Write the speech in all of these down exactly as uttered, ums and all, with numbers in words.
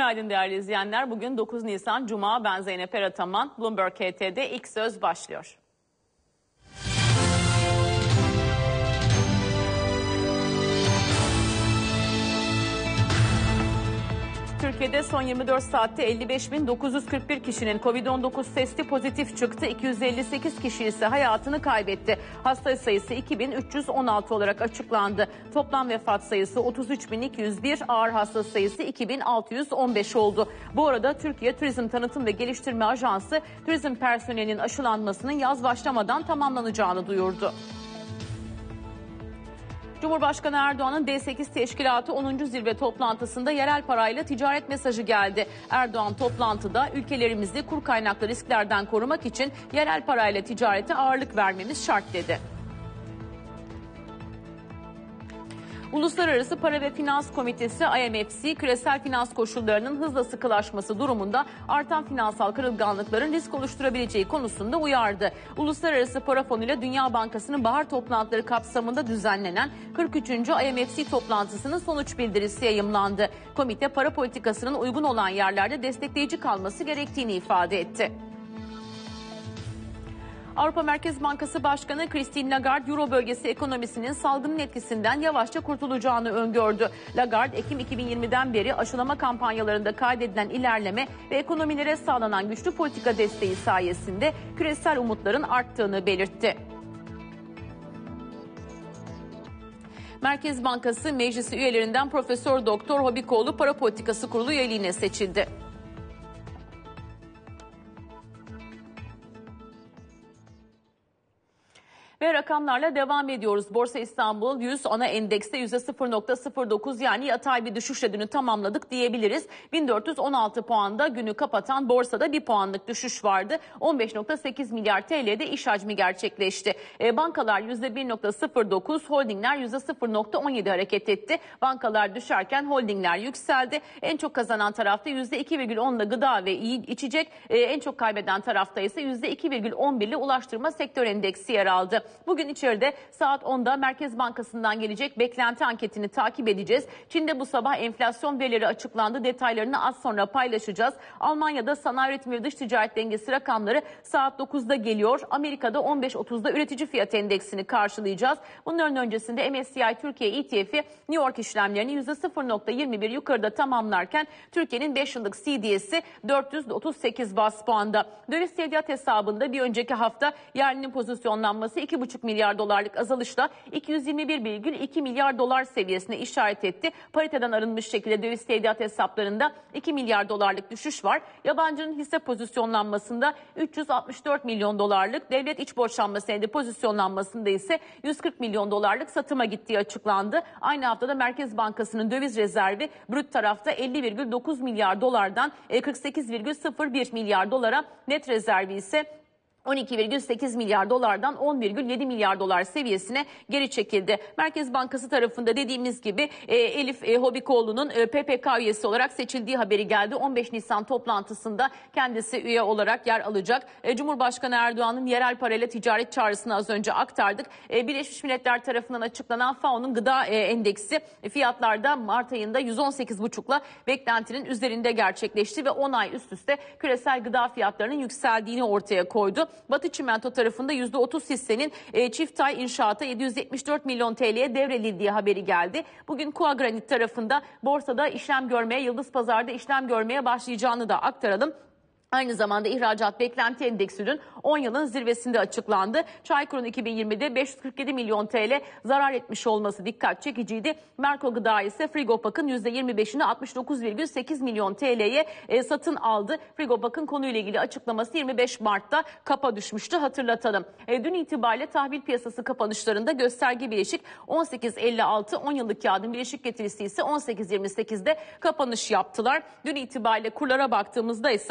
Günaydın değerli izleyenler. Bugün dokuz Nisan Cuma. Ben Zeynep Erataman. Bloomberg H T'de ilk söz başlıyor. Türkiye'de son yirmi dört saatte elli beş bin dokuz yüz kırk bir kişinin Covid on dokuz testi pozitif çıktı. iki yüz elli sekiz kişi ise hayatını kaybetti. Hasta sayısı iki bin üç yüz on altı olarak açıklandı. Toplam vefat sayısı otuz üç bin iki yüz bir, ağır hasta sayısı iki bin altı yüz on beş oldu. Bu arada Türkiye Turizm Tanıtım ve Geliştirme Ajansı turizm personelinin aşılanmasının yaz başlamadan tamamlanacağını duyurdu. Cumhurbaşkanı Erdoğan'ın D sekiz Teşkilatı onuncu zirve toplantısında yerel parayla ticaret mesajı geldi. Erdoğan toplantıda ülkelerimizi kur kaynaklı risklerden korumak için yerel parayla ticarete ağırlık vermemiz şart dedi. Uluslararası Para ve Finans Komitesi I M F C, küresel finans koşullarının hızla sıkılaşması durumunda artan finansal kırılganlıkların risk oluşturabileceği konusunda uyardı. Uluslararası Para Fonu ile Dünya Bankası'nın bahar toplantıları kapsamında düzenlenen kırk üçüncü I M F C toplantısının sonuç bildirisi yayımlandı. Komite para politikasının uygun olan yerlerde destekleyici kalması gerektiğini ifade etti. Avrupa Merkez Bankası Başkanı Christine Lagarde, Euro bölgesi ekonomisinin salgının etkisinden yavaşça kurtulacağını öngördü. Lagarde, Ekim iki bin yirmiden beri aşılama kampanyalarında kaydedilen ilerleme ve ekonomilere sağlanan güçlü politika desteği sayesinde küresel umutların arttığını belirtti. Merkez Bankası Meclisi üyelerinden Profesör Doktor Hobikoğlu Para Politikası Kurulu üyeliğine seçildi. Ve rakamlarla devam ediyoruz. Borsa İstanbul yüz ana endekste yüzde sıfır nokta sıfır dokuz, yani yatay bir düşüşle dünü tamamladık diyebiliriz. bin dört yüz on altı puanda günü kapatan borsada bir puanlık düşüş vardı. on beş nokta sekiz milyar T L'de iş hacmi gerçekleşti. E, bankalar yüzde bir nokta sıfır dokuz, holdingler yüzde sıfır nokta on yedi hareket etti. Bankalar düşerken holdingler yükseldi. En çok kazanan tarafta yüzde iki virgül on ile gıda ve içecek, e, en çok kaybeden tarafta ise yüzde iki virgül on bir ile ulaştırma sektör endeksi yer aldı. Bugün içeride saat onda Merkez Bankası'ndan gelecek beklenti anketini takip edeceğiz. Çin'de bu sabah enflasyon verileri açıklandı. Detaylarını az sonra paylaşacağız. Almanya'da sanayi üretimi ve dış ticaret dengesi rakamları saat dokuzda geliyor. Amerika'da on beş otuzda üretici fiyat endeksini karşılayacağız. Bunların öncesinde M S C I Türkiye E T F'i New York işlemlerini yüzde sıfır nokta yirmi bir yukarıda tamamlarken Türkiye'nin beş yıllık C D S'i dört yüz otuz sekiz bas puanda. Döviz tevdiat hesabında bir önceki hafta yerlinin pozisyonlanması iki buçuk milyar dolarlık azalışla iki yüz yirmi bir virgül iki milyar dolar seviyesine işaret etti. Pariteden arınmış şekilde döviz tevdiat hesaplarında iki milyar dolarlık düşüş var. Yabancının hisse pozisyonlanmasında üç yüz altmış dört milyon dolarlık, devlet iç borçlanma senedi pozisyonlanmasında ise yüz kırk milyon dolarlık satıma gittiği açıklandı. Aynı haftada Merkez Bankası'nın döviz rezervi brüt tarafta elli virgül dokuz milyar dolardan kırk sekiz virgül sıfır bir milyar dolara, net rezervi ise on iki virgül sekiz milyar dolardan on virgül yedi milyar dolar seviyesine geri çekildi. Merkez Bankası tarafında dediğimiz gibi e, Elif e, Hobikoğlu'nun e, P P K üyesi olarak seçildiği haberi geldi. on beş Nisan toplantısında kendisi üye olarak yer alacak. E, Cumhurbaşkanı Erdoğan'ın yerel parayla ticaret çağrısını az önce aktardık. E, Birleşmiş Milletler tarafından açıklanan F A O'nun gıda e, endeksi e, fiyatlarda Mart ayında yüz on sekiz buçukla beklentinin üzerinde gerçekleşti ve on ay üst üste küresel gıda fiyatlarının yükseldiğini ortaya koydu. Batı Çimento tarafında yüzde otuz hissenin e, Çiftay İnşaat'a yedi yüz yetmiş dört milyon T L'ye devredildiği haberi geldi. Bugün Kua Granit tarafında borsada işlem görmeye, Yıldız Pazar'da işlem görmeye başlayacağını da aktaralım. Aynı zamanda ihracat beklenti endeksinin on yılın zirvesinde açıklandı. Çaykur'un iki bin yirmide beş yüz kırk yedi milyon T L zarar etmiş olması dikkat çekiciydi. Merko Gıda ise Frigopak'ın yüzde yirmi beşini altmış dokuz virgül sekiz milyon T L'ye e, satın aldı. Frigopak'ın konuyla ilgili açıklaması yirmi beş Mart'ta kapa düşmüştü, hatırlatalım. E, dün itibariyle tahvil piyasası kapanışlarında gösterge bileşik on sekiz elli altı, on yıllık kağıdın bileşik getirisi ise on sekiz yirmi sekizde kapanış yaptılar. Dün itibariyle kurlara baktığımızda ise Euro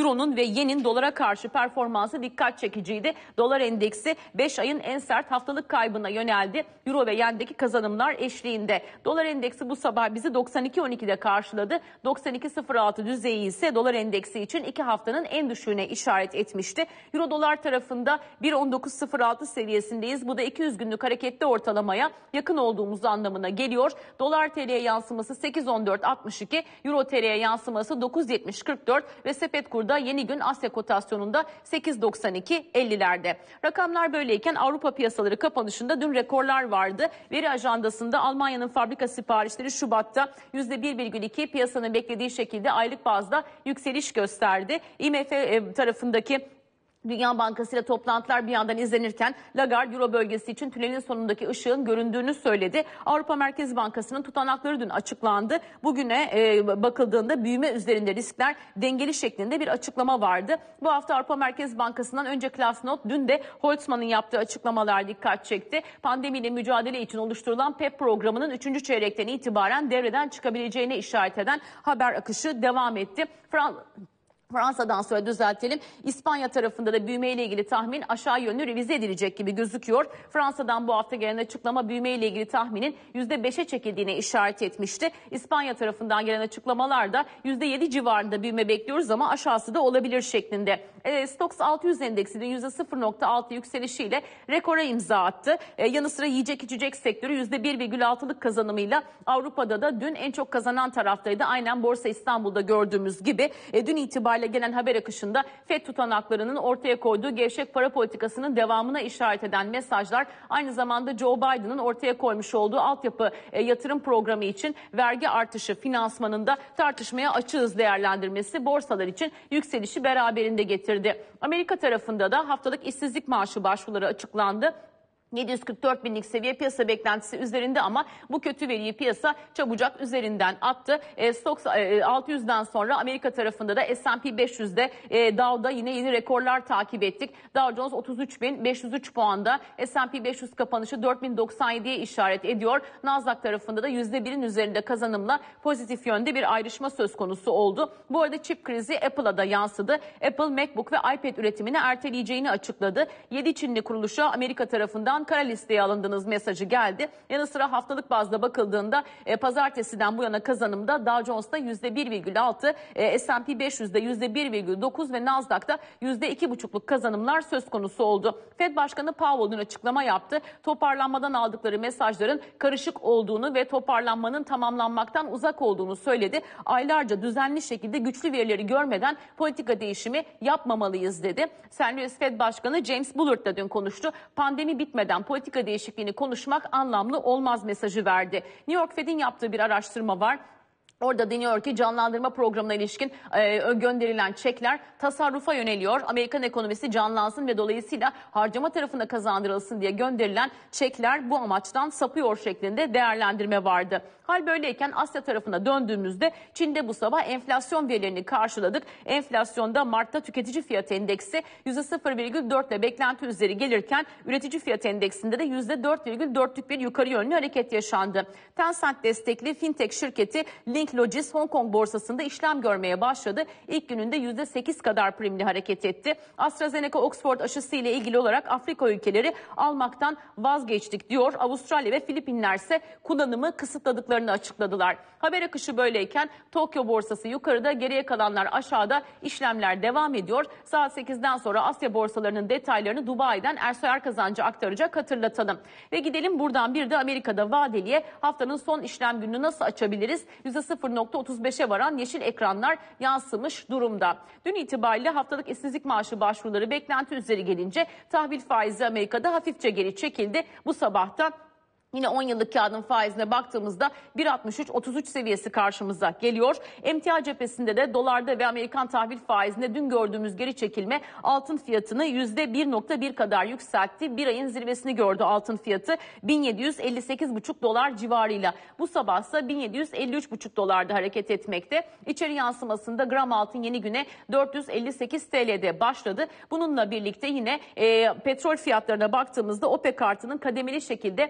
Euro'nun ve yenin dolara karşı performansı dikkat çekiciydi. Dolar endeksi beş ayın en sert haftalık kaybına yöneldi. Euro ve yendeki kazanımlar eşliğinde. Dolar endeksi bu sabah bizi doksan iki on ikide karşıladı. doksan iki sıfır altı düzeyi ise dolar endeksi için iki haftanın en düşüğüne işaret etmişti. Euro dolar tarafında bir on dokuz sıfır altı seviyesindeyiz. Bu da iki yüz günlük hareketli ortalamaya yakın olduğumuz anlamına geliyor. Dolar T L'ye yansıması sekiz on dört altmış iki, Euro T L'ye yansıması dokuz yetmiş kırk dört ve sepet kurda yeni gün Asya kotasyonunda sekiz doksan iki ellilerde. Rakamlar böyleyken Avrupa piyasaları kapanışında dün rekorlar vardı. Veri ajandasında Almanya'nın fabrika siparişleri Şubat'ta yüzde bir virgül iki piyasanın beklediği şekilde aylık bazda yükseliş gösterdi. I M F tarafındaki Dünya Bankası ile toplantılar bir yandan izlenirken Lagarde Euro bölgesi için tünelin sonundaki ışığın göründüğünü söyledi. Avrupa Merkez Bankası'nın tutanakları dün açıklandı. Bugüne e, bakıldığında büyüme üzerinde riskler dengeli şeklinde bir açıklama vardı. Bu hafta Avrupa Merkez Bankası'ndan önce Klasnot, dün de Holtzman'ın yaptığı açıklamalar dikkat çekti. Pandemiyle mücadele için oluşturulan P E P programının üçüncü çeyrekten itibaren devreden çıkabileceğine işaret eden haber akışı devam etti. Frans Fransa'dan sonra düzeltelim. İspanya tarafında da büyümeyle ilgili tahmin aşağı yönlü revize edilecek gibi gözüküyor. Fransa'dan bu hafta gelen açıklama büyümeyle ilgili tahminin yüzde beşe çekildiğine işaret etmişti. İspanya tarafından gelen açıklamalarda yüzde yedi civarında büyüme bekliyoruz ama aşağısı da olabilir şeklinde. E, Stoxx altı yüz endeksinin yüzde sıfır nokta altı yükselişiyle rekora imza attı. E, yanı sıra yiyecek içecek sektörü yüzde bir virgül altılık kazanımıyla Avrupa'da da dün en çok kazanan taraftaydı. Aynen Borsa İstanbul'da gördüğümüz gibi. E, dün itibariyle gelen haber akışında F E D tutanaklarının ortaya koyduğu gevşek para politikasının devamına işaret eden mesajlar, aynı zamanda Joe Biden'ın ortaya koymuş olduğu altyapı e, yatırım programı için vergi artışı finansmanında tartışmaya açığız değerlendirmesi borsalar için yükselişi beraberinde getirdi. Amerika tarafında da haftalık işsizlik maaşı başvuruları açıklandı. yedi yüz kırk dört binlik seviye piyasa beklentisi üzerinde ama bu kötü veriyi piyasa çabucak üzerinden attı. E, Stoxx e, altı yüzden sonra Amerika tarafında da S and P beş yüzde, e, Dow'da yine yeni rekorlar takip ettik. Dow Jones otuz üç bin beş yüz üç puanda, S and P beş yüz kapanışı dört bin doksan yediye işaret ediyor. Nasdaq tarafında da yüzde birin üzerinde kazanımla pozitif yönde bir ayrışma söz konusu oldu. Bu arada çip krizi Apple'a da yansıdı. Apple MacBook ve iPad üretimini erteleyeceğini açıkladı. yedi Çinli kuruluşa Amerika tarafından kara listeye alındığınız mesajı geldi. Yanı sıra haftalık bazda bakıldığında e, pazartesiden bu yana kazanımda Dow Jones'ta yüzde bir virgül altı, e, S and P beş yüzde yüzde bir virgül dokuz ve Nasdaq'ta yüzde iki buçukluk kazanımlar söz konusu oldu. Fed Başkanı Powell dün açıklama yaptı. Toparlanmadan aldıkları mesajların karışık olduğunu ve toparlanmanın tamamlanmaktan uzak olduğunu söyledi. Aylarca düzenli şekilde güçlü verileri görmeden politika değişimi yapmamalıyız dedi. Saint Louis Fed Başkanı James Bullard da dün konuştu. Pandemi bitmeden politika değişikliğini konuşmak anlamlı olmaz mesajı verdi. New York Fed'in yaptığı bir araştırma var. Orada deniyor ki canlandırma programına ilişkin e, gönderilen çekler tasarrufa yöneliyor. Amerikan ekonomisi canlansın ve dolayısıyla harcama tarafına kazandırılsın diye gönderilen çekler bu amaçtan sapıyor şeklinde değerlendirme vardı. Hal böyleyken Asya tarafına döndüğümüzde Çin'de bu sabah enflasyon verilerini karşıladık. Enflasyonda Mart'ta tüketici fiyat endeksi yüzde sıfır virgül dört ile beklenti üzeri gelirken üretici fiyat endeksinde de yüzde dört virgül dörtlük bir yukarı yönlü hareket yaşandı. Tencent destekli fintech şirketi Link Logis Hong Kong borsasında işlem görmeye başladı. İlk gününde yüzde sekiz kadar primli hareket etti. AstraZeneca Oxford aşısı ile ilgili olarak Afrika ülkeleri almaktan vazgeçtik diyor. Avustralya ve Filipinler ise kullanımı kısıtladıklarını açıkladılar. Haber akışı böyleyken Tokyo borsası yukarıda, geriye kalanlar aşağıda, işlemler devam ediyor. Saat sekizden sonra Asya borsalarının detaylarını Dubai'den Ersoy Erkazancı aktaracak, hatırlatalım. Ve gidelim buradan bir de Amerika'da vadeliye haftanın son işlem gününü nasıl açabiliriz? yüzde sıfır nokta otuz beşe varan yeşil ekranlar yansımış durumda. Dün itibariyle haftalık işsizlik maaşı başvuruları beklenti üzeri gelince tahvil faizi Amerika'da hafifçe geri çekildi. Bu sabahta yine on yıllık kağıdın faizine baktığımızda bir altmış üç otuz üç seviyesi karşımıza geliyor. Emtia cephesinde de dolarda ve Amerikan tahvil faizinde dün gördüğümüz geri çekilme altın fiyatını yüzde bir nokta bir kadar yükseltti. Bir ayın zirvesini gördü altın fiyatı bin yedi yüz elli sekiz buçuk dolar civarıyla. Bu sabah ise bin yedi yüz elli üç buçuk dolarda hareket etmekte. İçeri yansımasında gram altın yeni güne dört yüz elli sekiz T L'de başladı. Bununla birlikte yine e, petrol fiyatlarına baktığımızda OPEC artının kademeli şekilde arz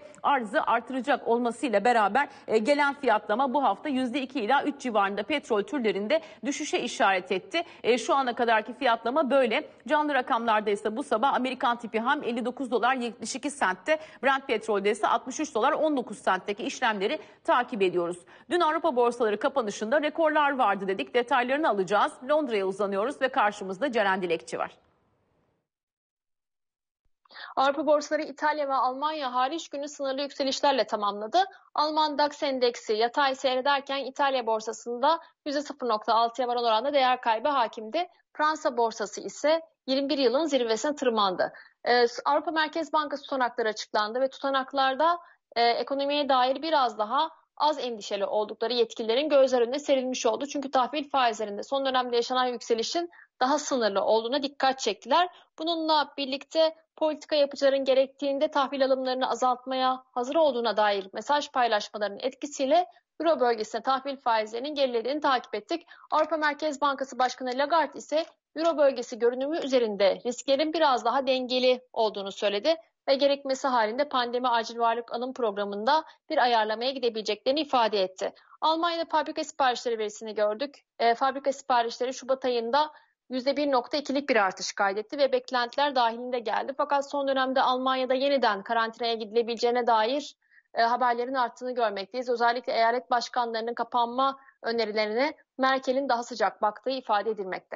arzı artıracak olmasıyla beraber e, gelen fiyatlama bu hafta yüzde iki ila üç civarında petrol türlerinde düşüşe işaret etti. E, şu ana kadarki fiyatlama böyle. Canlı rakamlarda ise bu sabah Amerikan tipi ham elli dokuz dolar yetmiş iki sentte, Brent petrolde ise altmış üç dolar on dokuz sentteki işlemleri takip ediyoruz. Dün Avrupa borsaları kapanışında rekorlar vardı dedik. Detaylarını alacağız. Londra'ya uzanıyoruz ve karşımızda Ceren Dilekçi var. Avrupa borsaları İtalya ve Almanya hariç günü sınırlı yükselişlerle tamamladı. Alman DAX endeksi yatay seyrederken İtalya borsasında yüzde sıfır virgül altıya varan oranda değer kaybı hakimdi. Fransa borsası ise yirmi bir yılın zirvesine tırmandı. Ee, Avrupa Merkez Bankası tutanakları açıklandı ve tutanaklarda e, ekonomiye dair biraz daha az endişeli oldukları yetkililerin gözler önüne serilmiş oldu. Çünkü tahvil faizlerinde son dönemde yaşanan yükselişin daha sınırlı olduğuna dikkat çektiler. Bununla birlikte politika yapıcıların gerektiğinde tahvil alımlarını azaltmaya hazır olduğuna dair mesaj paylaşmalarının etkisiyle Euro bölgesine tahvil faizlerinin gerilediğini takip ettik. Avrupa Merkez Bankası Başkanı Lagarde ise Euro bölgesi görünümü üzerinde risklerin biraz daha dengeli olduğunu söyledi ve gerekmesi halinde pandemi acil varlık alım programında bir ayarlamaya gidebileceklerini ifade etti. Almanya'da fabrika siparişleri verisini gördük. E, fabrika siparişleri Şubat ayında yüzde bir virgül ikilik bir artış kaydetti ve beklentiler dahilinde geldi. Fakat son dönemde Almanya'da yeniden karantinaya gidilebileceğine dair e, haberlerin arttığını görmekteyiz. Özellikle eyalet başkanlarının kapanma önerilerine Merkel'in daha sıcak baktığı ifade edilmekte.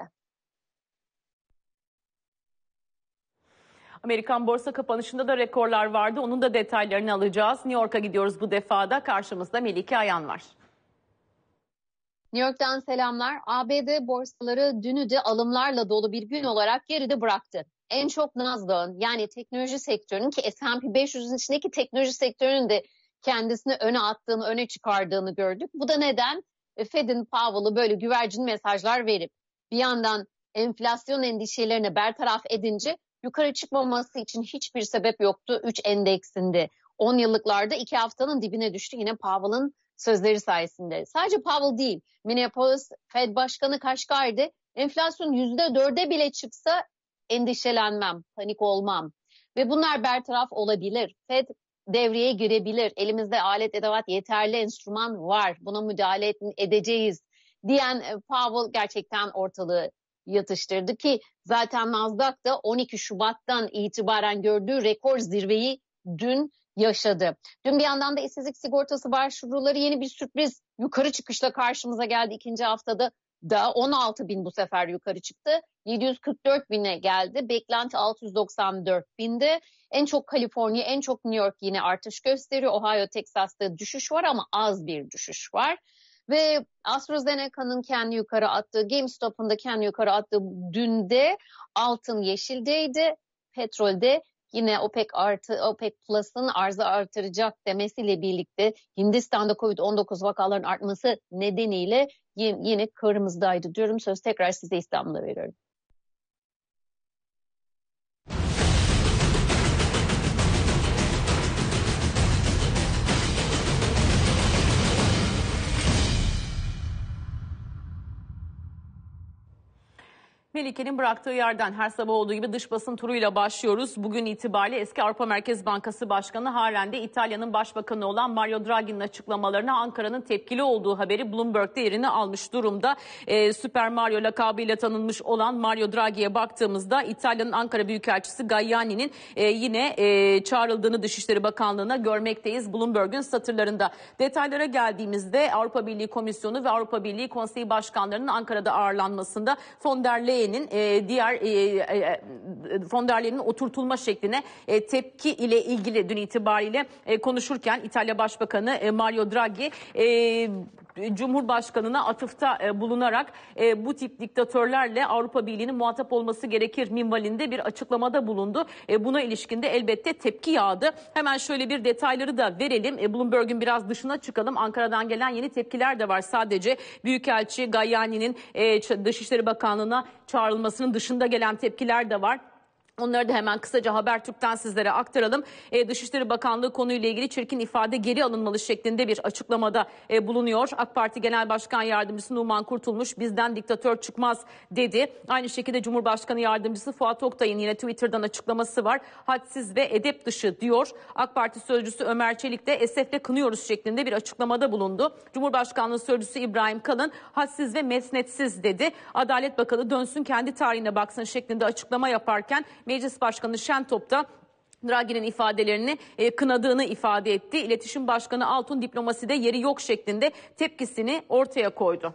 Amerikan borsa kapanışında da rekorlar vardı. Onun da detaylarını alacağız. New York'a gidiyoruz bu defada. Karşımızda Melike Ayan var. New York'tan selamlar. A B D borsaları dünü de alımlarla dolu bir gün olarak geride bıraktı. En çok Nasdaq'ın yani teknoloji sektörünün ki S and P beş yüzün içindeki teknoloji sektörünün de kendisini öne attığını, öne çıkardığını gördük. Bu da neden? Fed'in Powell'ı böyle güvercin mesajlar verip bir yandan enflasyon endişelerini bertaraf edince yukarı çıkmaması için hiçbir sebep yoktu. üç endeksinde on yıllıklarda iki haftanın dibine düştü yine Powell'ın sözleri sayesinde. Sadece Powell değil, Minneapolis Fed Başkanı Kashgari'de enflasyon yüzde dörde bile çıksa endişelenmem, panik olmam. Ve bunlar bertaraf olabilir. Fed devreye girebilir. Elimizde alet edevat yeterli enstrüman var. Buna müdahale edeceğiz diyen Powell gerçekten ortalığı yatıştırdı ki zaten Nasdaq da on iki Şubat'tan itibaren gördüğü rekor zirveyi dün yaşadı. Dün bir yandan da işsizlik sigortası başvuruları yeni bir sürpriz yukarı çıkışla karşımıza geldi. İkinci haftada da on altı bin bu sefer yukarı çıktı. yedi yüz kırk dört bine geldi. Beklenti altı yüz doksan dört binde. En çok Kaliforniya, en çok New York yine artış gösteriyor. Ohio, Texas'ta düşüş var ama az bir düşüş var. Ve AstraZeneca'nın kendi yukarı attığı, GameStop'un da kendi yukarı attığı dünde altın yeşildeydi. Petrolde yine OPEC artı OPEC Plus'ın arzı artıracak demesiyle birlikte Hindistan'da Covid on dokuz vakaların artması nedeniyle yine kırmızıdaydı diyorum. Söz tekrar size İstanbul'a veriyorum. Melike'nin bıraktığı yerden her sabah olduğu gibi dış basın turuyla başlıyoruz. Bugün itibariyle eski Avrupa Merkez Bankası Başkanı halen de İtalya'nın Başbakanı olan Mario Draghi'nin açıklamalarına Ankara'nın tepkili olduğu haberi Bloomberg'de yerini almış durumda. Ee, Süper Mario lakabıyla tanınmış olan Mario Draghi'ye baktığımızda İtalya'nın Ankara Büyükelçisi Gagliani'nin e, yine e, çağrıldığını Dışişleri Bakanlığı'na görmekteyiz Bloomberg'ün satırlarında. Detaylara geldiğimizde Avrupa Birliği Komisyonu ve Avrupa Birliği Konseyi Başkanlarının Ankara'da ağırlanmasında von der Leyen E, diğer e, e, von der Leyen'in oturtulma şekline e, tepki ile ilgili dün itibariyle e, konuşurken İtalya Başbakanı e, Mario Draghi e, Cumhurbaşkanı'na atıfta e, bulunarak e, bu tip diktatörlerle Avrupa Birliği'nin muhatap olması gerekir minvalinde bir açıklamada bulundu. E, buna ilişkin de elbette tepki yağdı. Hemen şöyle bir detayları da verelim. E, Bloomberg'ün biraz dışına çıkalım. Ankara'dan gelen yeni tepkiler de var. Sadece Büyükelçi Gagliani'nin e, Dışişleri Bakanlığı'na çağrılmasının dışında gelen tepkiler de var. Onları da hemen kısaca Habertürk'ten sizlere aktaralım. E, Dışişleri Bakanlığı konuyla ilgili çirkin ifade geri alınmalı şeklinde bir açıklamada e, bulunuyor. AK Parti Genel Başkan Yardımcısı Numan Kurtulmuş bizden diktatör çıkmaz dedi. Aynı şekilde Cumhurbaşkanı Yardımcısı Fuat Oktay'ın yine Twitter'dan açıklaması var. Hadsiz ve edep dışı diyor. AK Parti Sözcüsü Ömer Çelik de esefle kınıyoruz şeklinde bir açıklamada bulundu. Cumhurbaşkanlığı Sözcüsü İbrahim Kalın hadsiz ve mesnetsiz dedi. Adalet Bakanı dönsün kendi tarihine baksın şeklinde açıklama yaparken Meclis Başkanı Şentop da Draghi'nin ifadelerini e, kınadığını ifade etti. İletişim Başkanı Altun diplomaside yeri yok şeklinde tepkisini ortaya koydu.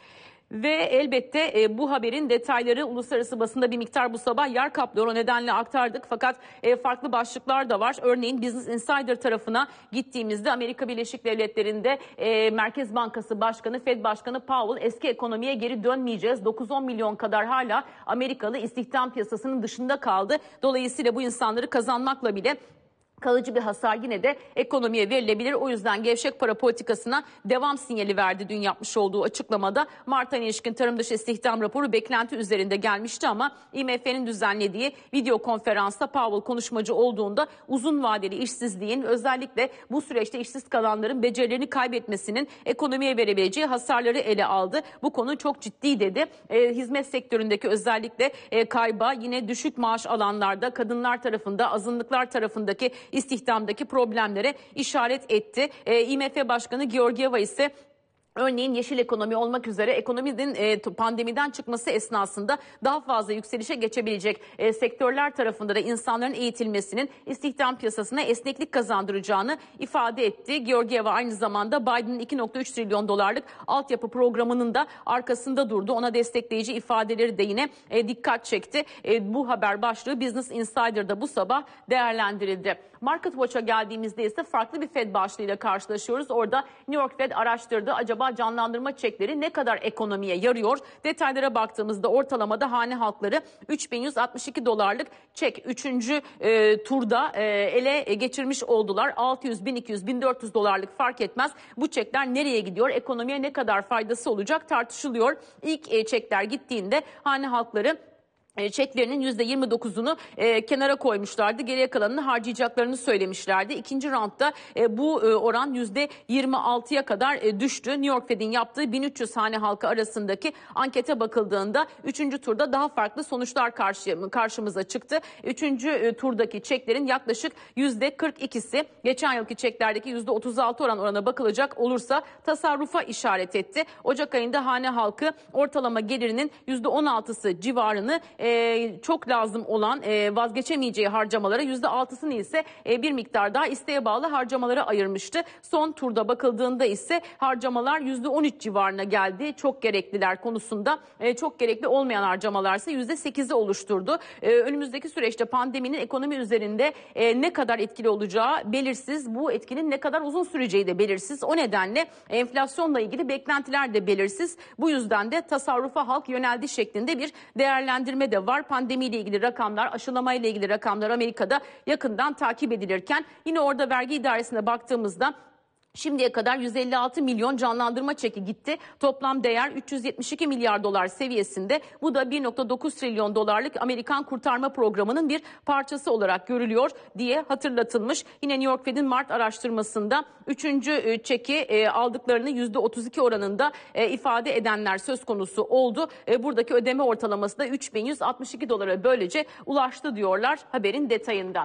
Ve elbette e, bu haberin detayları uluslararası basında bir miktar bu sabah yer kaplıyor. O nedenle aktardık fakat e, farklı başlıklar da var. Örneğin Business Insider tarafına gittiğimizde Amerika Birleşik Devletleri'nde e, Merkez Bankası Başkanı, Fed Başkanı Powell eski ekonomiye geri dönmeyeceğiz. dokuz on milyon kadar hala Amerikalı istihdam piyasasının dışında kaldı. Dolayısıyla bu insanları kazanmakla bile kalıcı bir hasar yine de ekonomiye verilebilir. O yüzden gevşek para politikasına devam sinyali verdi dün yapmış olduğu açıklamada. Mart ayına ilişkin tarım dışı istihdam raporu beklenti üzerinde gelmişti ama I M F'nin düzenlediği video konferansta Powell konuşmacı olduğunda uzun vadeli işsizliğin özellikle bu süreçte işsiz kalanların becerilerini kaybetmesinin ekonomiye verebileceği hasarları ele aldı. Bu konu çok ciddi dedi. E, hizmet sektöründeki özellikle e, kayba yine düşük maaş alanlarda kadınlar tarafında azınlıklar tarafındaki istihdamdaki problemlere işaret etti. E, I M F Başkanı Georgieva ise örneğin yeşil ekonomi olmak üzere ekonominin e, pandemiden çıkması esnasında daha fazla yükselişe geçebilecek e, sektörler tarafında da insanların eğitilmesinin istihdam piyasasına esneklik kazandıracağını ifade etti. Georgieva aynı zamanda Biden'ın iki nokta üç trilyon dolarlık altyapı programının da arkasında durdu. Ona destekleyici ifadeleri de yine e, dikkat çekti. E, bu haber başlığı Business Insider'da bu sabah değerlendirildi. Market Watch'a geldiğimizde ise farklı bir Fed başlığıyla karşılaşıyoruz. Orada New York Fed araştırdı. Acaba canlandırma çekleri ne kadar ekonomiye yarıyor? Detaylara baktığımızda ortalamada hane halkları üç bin yüz altmış iki dolarlık çek üçüncü E, turda e, ele geçirmiş oldular. altı yüz, bin iki yüz, bin dört yüz dolarlık fark etmez. Bu çekler nereye gidiyor? Ekonomiye ne kadar faydası olacak tartışılıyor. İlk e, çekler gittiğinde hane halkları çeklerinin yüzde yirmi dokuzunu e, kenara koymuşlardı. Geriye kalanını harcayacaklarını söylemişlerdi. İkinci roundda e, bu e, oran yüzde yirmi altıya kadar e, düştü. New York Fed'in yaptığı bin üç yüz hane halkı arasındaki ankete bakıldığında üçüncü turda daha farklı sonuçlar karşı, karşımıza çıktı. Üçüncü e, turdaki çeklerin yaklaşık yüzde kırk ikisi geçen yılki çeklerdeki yüzde otuz altı oran orana bakılacak olursa tasarrufa işaret etti. Ocak ayında hane halkı ortalama gelirinin yüzde on altısı civarını e, Ee, çok lazım olan e, vazgeçemeyeceği harcamalara yüzde altısını ise e, bir miktar daha isteğe bağlı harcamalara ayırmıştı. Son turda bakıldığında ise harcamalar yüzde on üç civarına geldi. Çok gerekliler konusunda e, çok gerekli olmayan harcamalar ise yüzde sekizi oluşturdu. E, önümüzdeki süreçte pandeminin ekonomi üzerinde e, ne kadar etkili olacağı belirsiz. Bu etkinin ne kadar uzun süreceği de belirsiz. O nedenle enflasyonla ilgili beklentiler de belirsiz. Bu yüzden de tasarrufa halk yöneldi şeklinde bir değerlendirme de var. Pandemiyle ilgili rakamlar, aşılamayla ilgili rakamlar Amerika'da yakından takip edilirken yine orada vergi idaresine baktığımızda şimdiye kadar yüz elli altı milyon canlandırma çeki gitti. Toplam değer üç yüz yetmiş iki milyar dolar seviyesinde. Bu da bir nokta dokuz trilyon dolarlık Amerikan kurtarma programının bir parçası olarak görülüyor diye hatırlatılmış. Yine New York Fed'in Mart araştırmasında üçüncü çeki aldıklarını yüzde otuz iki oranında ifade edenler söz konusu oldu. Buradaki ödeme ortalaması da üç bin yüz altmış iki dolara böylece ulaştı diyorlar haberin detayından.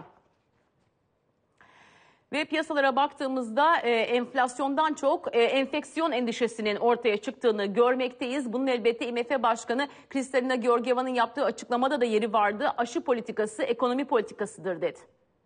Ve piyasalara baktığımızda e, enflasyondan çok e, enfeksiyon endişesinin ortaya çıktığını görmekteyiz. Bunun elbette I M F Başkanı Kristalina Georgieva'nın yaptığı açıklamada da yeri vardı. Aşı politikası ekonomi politikasıdır dedi.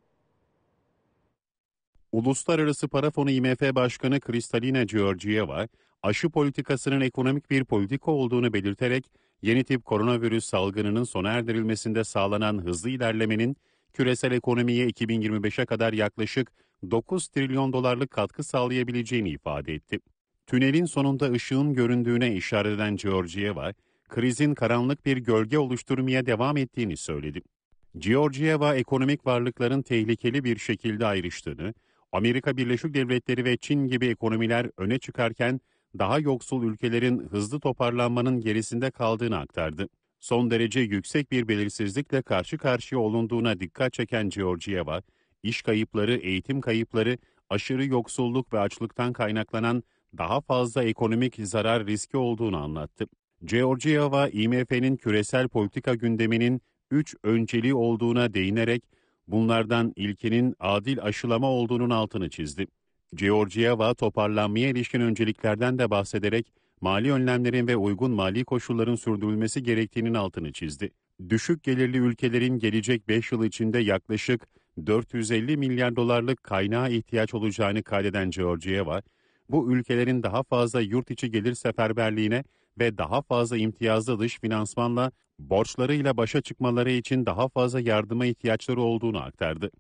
Uluslararası Para Fonu I M F Başkanı Kristalina Georgieva, aşı politikasının ekonomik bir politika olduğunu belirterek yeni tip koronavirüs salgınının sona erdirilmesinde sağlanan hızlı ilerlemenin küresel ekonomiye iki bin yirmi beşe kadar yaklaşık dokuz trilyon dolarlık katkı sağlayabileceğini ifade etti. Tünelin sonunda ışığın göründüğüne işaret eden Georgieva, krizin karanlık bir gölge oluşturmaya devam ettiğini söyledi. Georgieva, ekonomik varlıkların tehlikeli bir şekilde ayrıştığını, Amerika Birleşik Devletleri ve Çin gibi ekonomiler öne çıkarken daha yoksul ülkelerin hızlı toparlanmanın gerisinde kaldığını aktardı. son derece yüksek bir belirsizlikle karşı karşıya olunduğuna dikkat çeken Georgieva, iş kayıpları, eğitim kayıpları, aşırı yoksulluk ve açlıktan kaynaklanan daha fazla ekonomik zarar riski olduğunu anlattı. Georgieva, I M F'nin küresel politika gündeminin üç önceliği olduğuna değinerek, bunlardan ilkinin adil aşılama olduğunun altını çizdi. Georgieva, toparlanmaya ilişkin önceliklerden de bahsederek, mali önlemlerin ve uygun mali koşulların sürdürülmesi gerektiğinin altını çizdi. Düşük gelirli ülkelerin gelecek beş yıl içinde yaklaşık dört yüz elli milyar dolarlık kaynağa ihtiyaç olacağını kaydeden Georgieva, bu ülkelerin daha fazla yurt içi gelir seferberliğine ve daha fazla imtiyazlı dış finansmanla borçlarıyla başa çıkmaları için daha fazla yardıma ihtiyaçları olduğunu aktardı.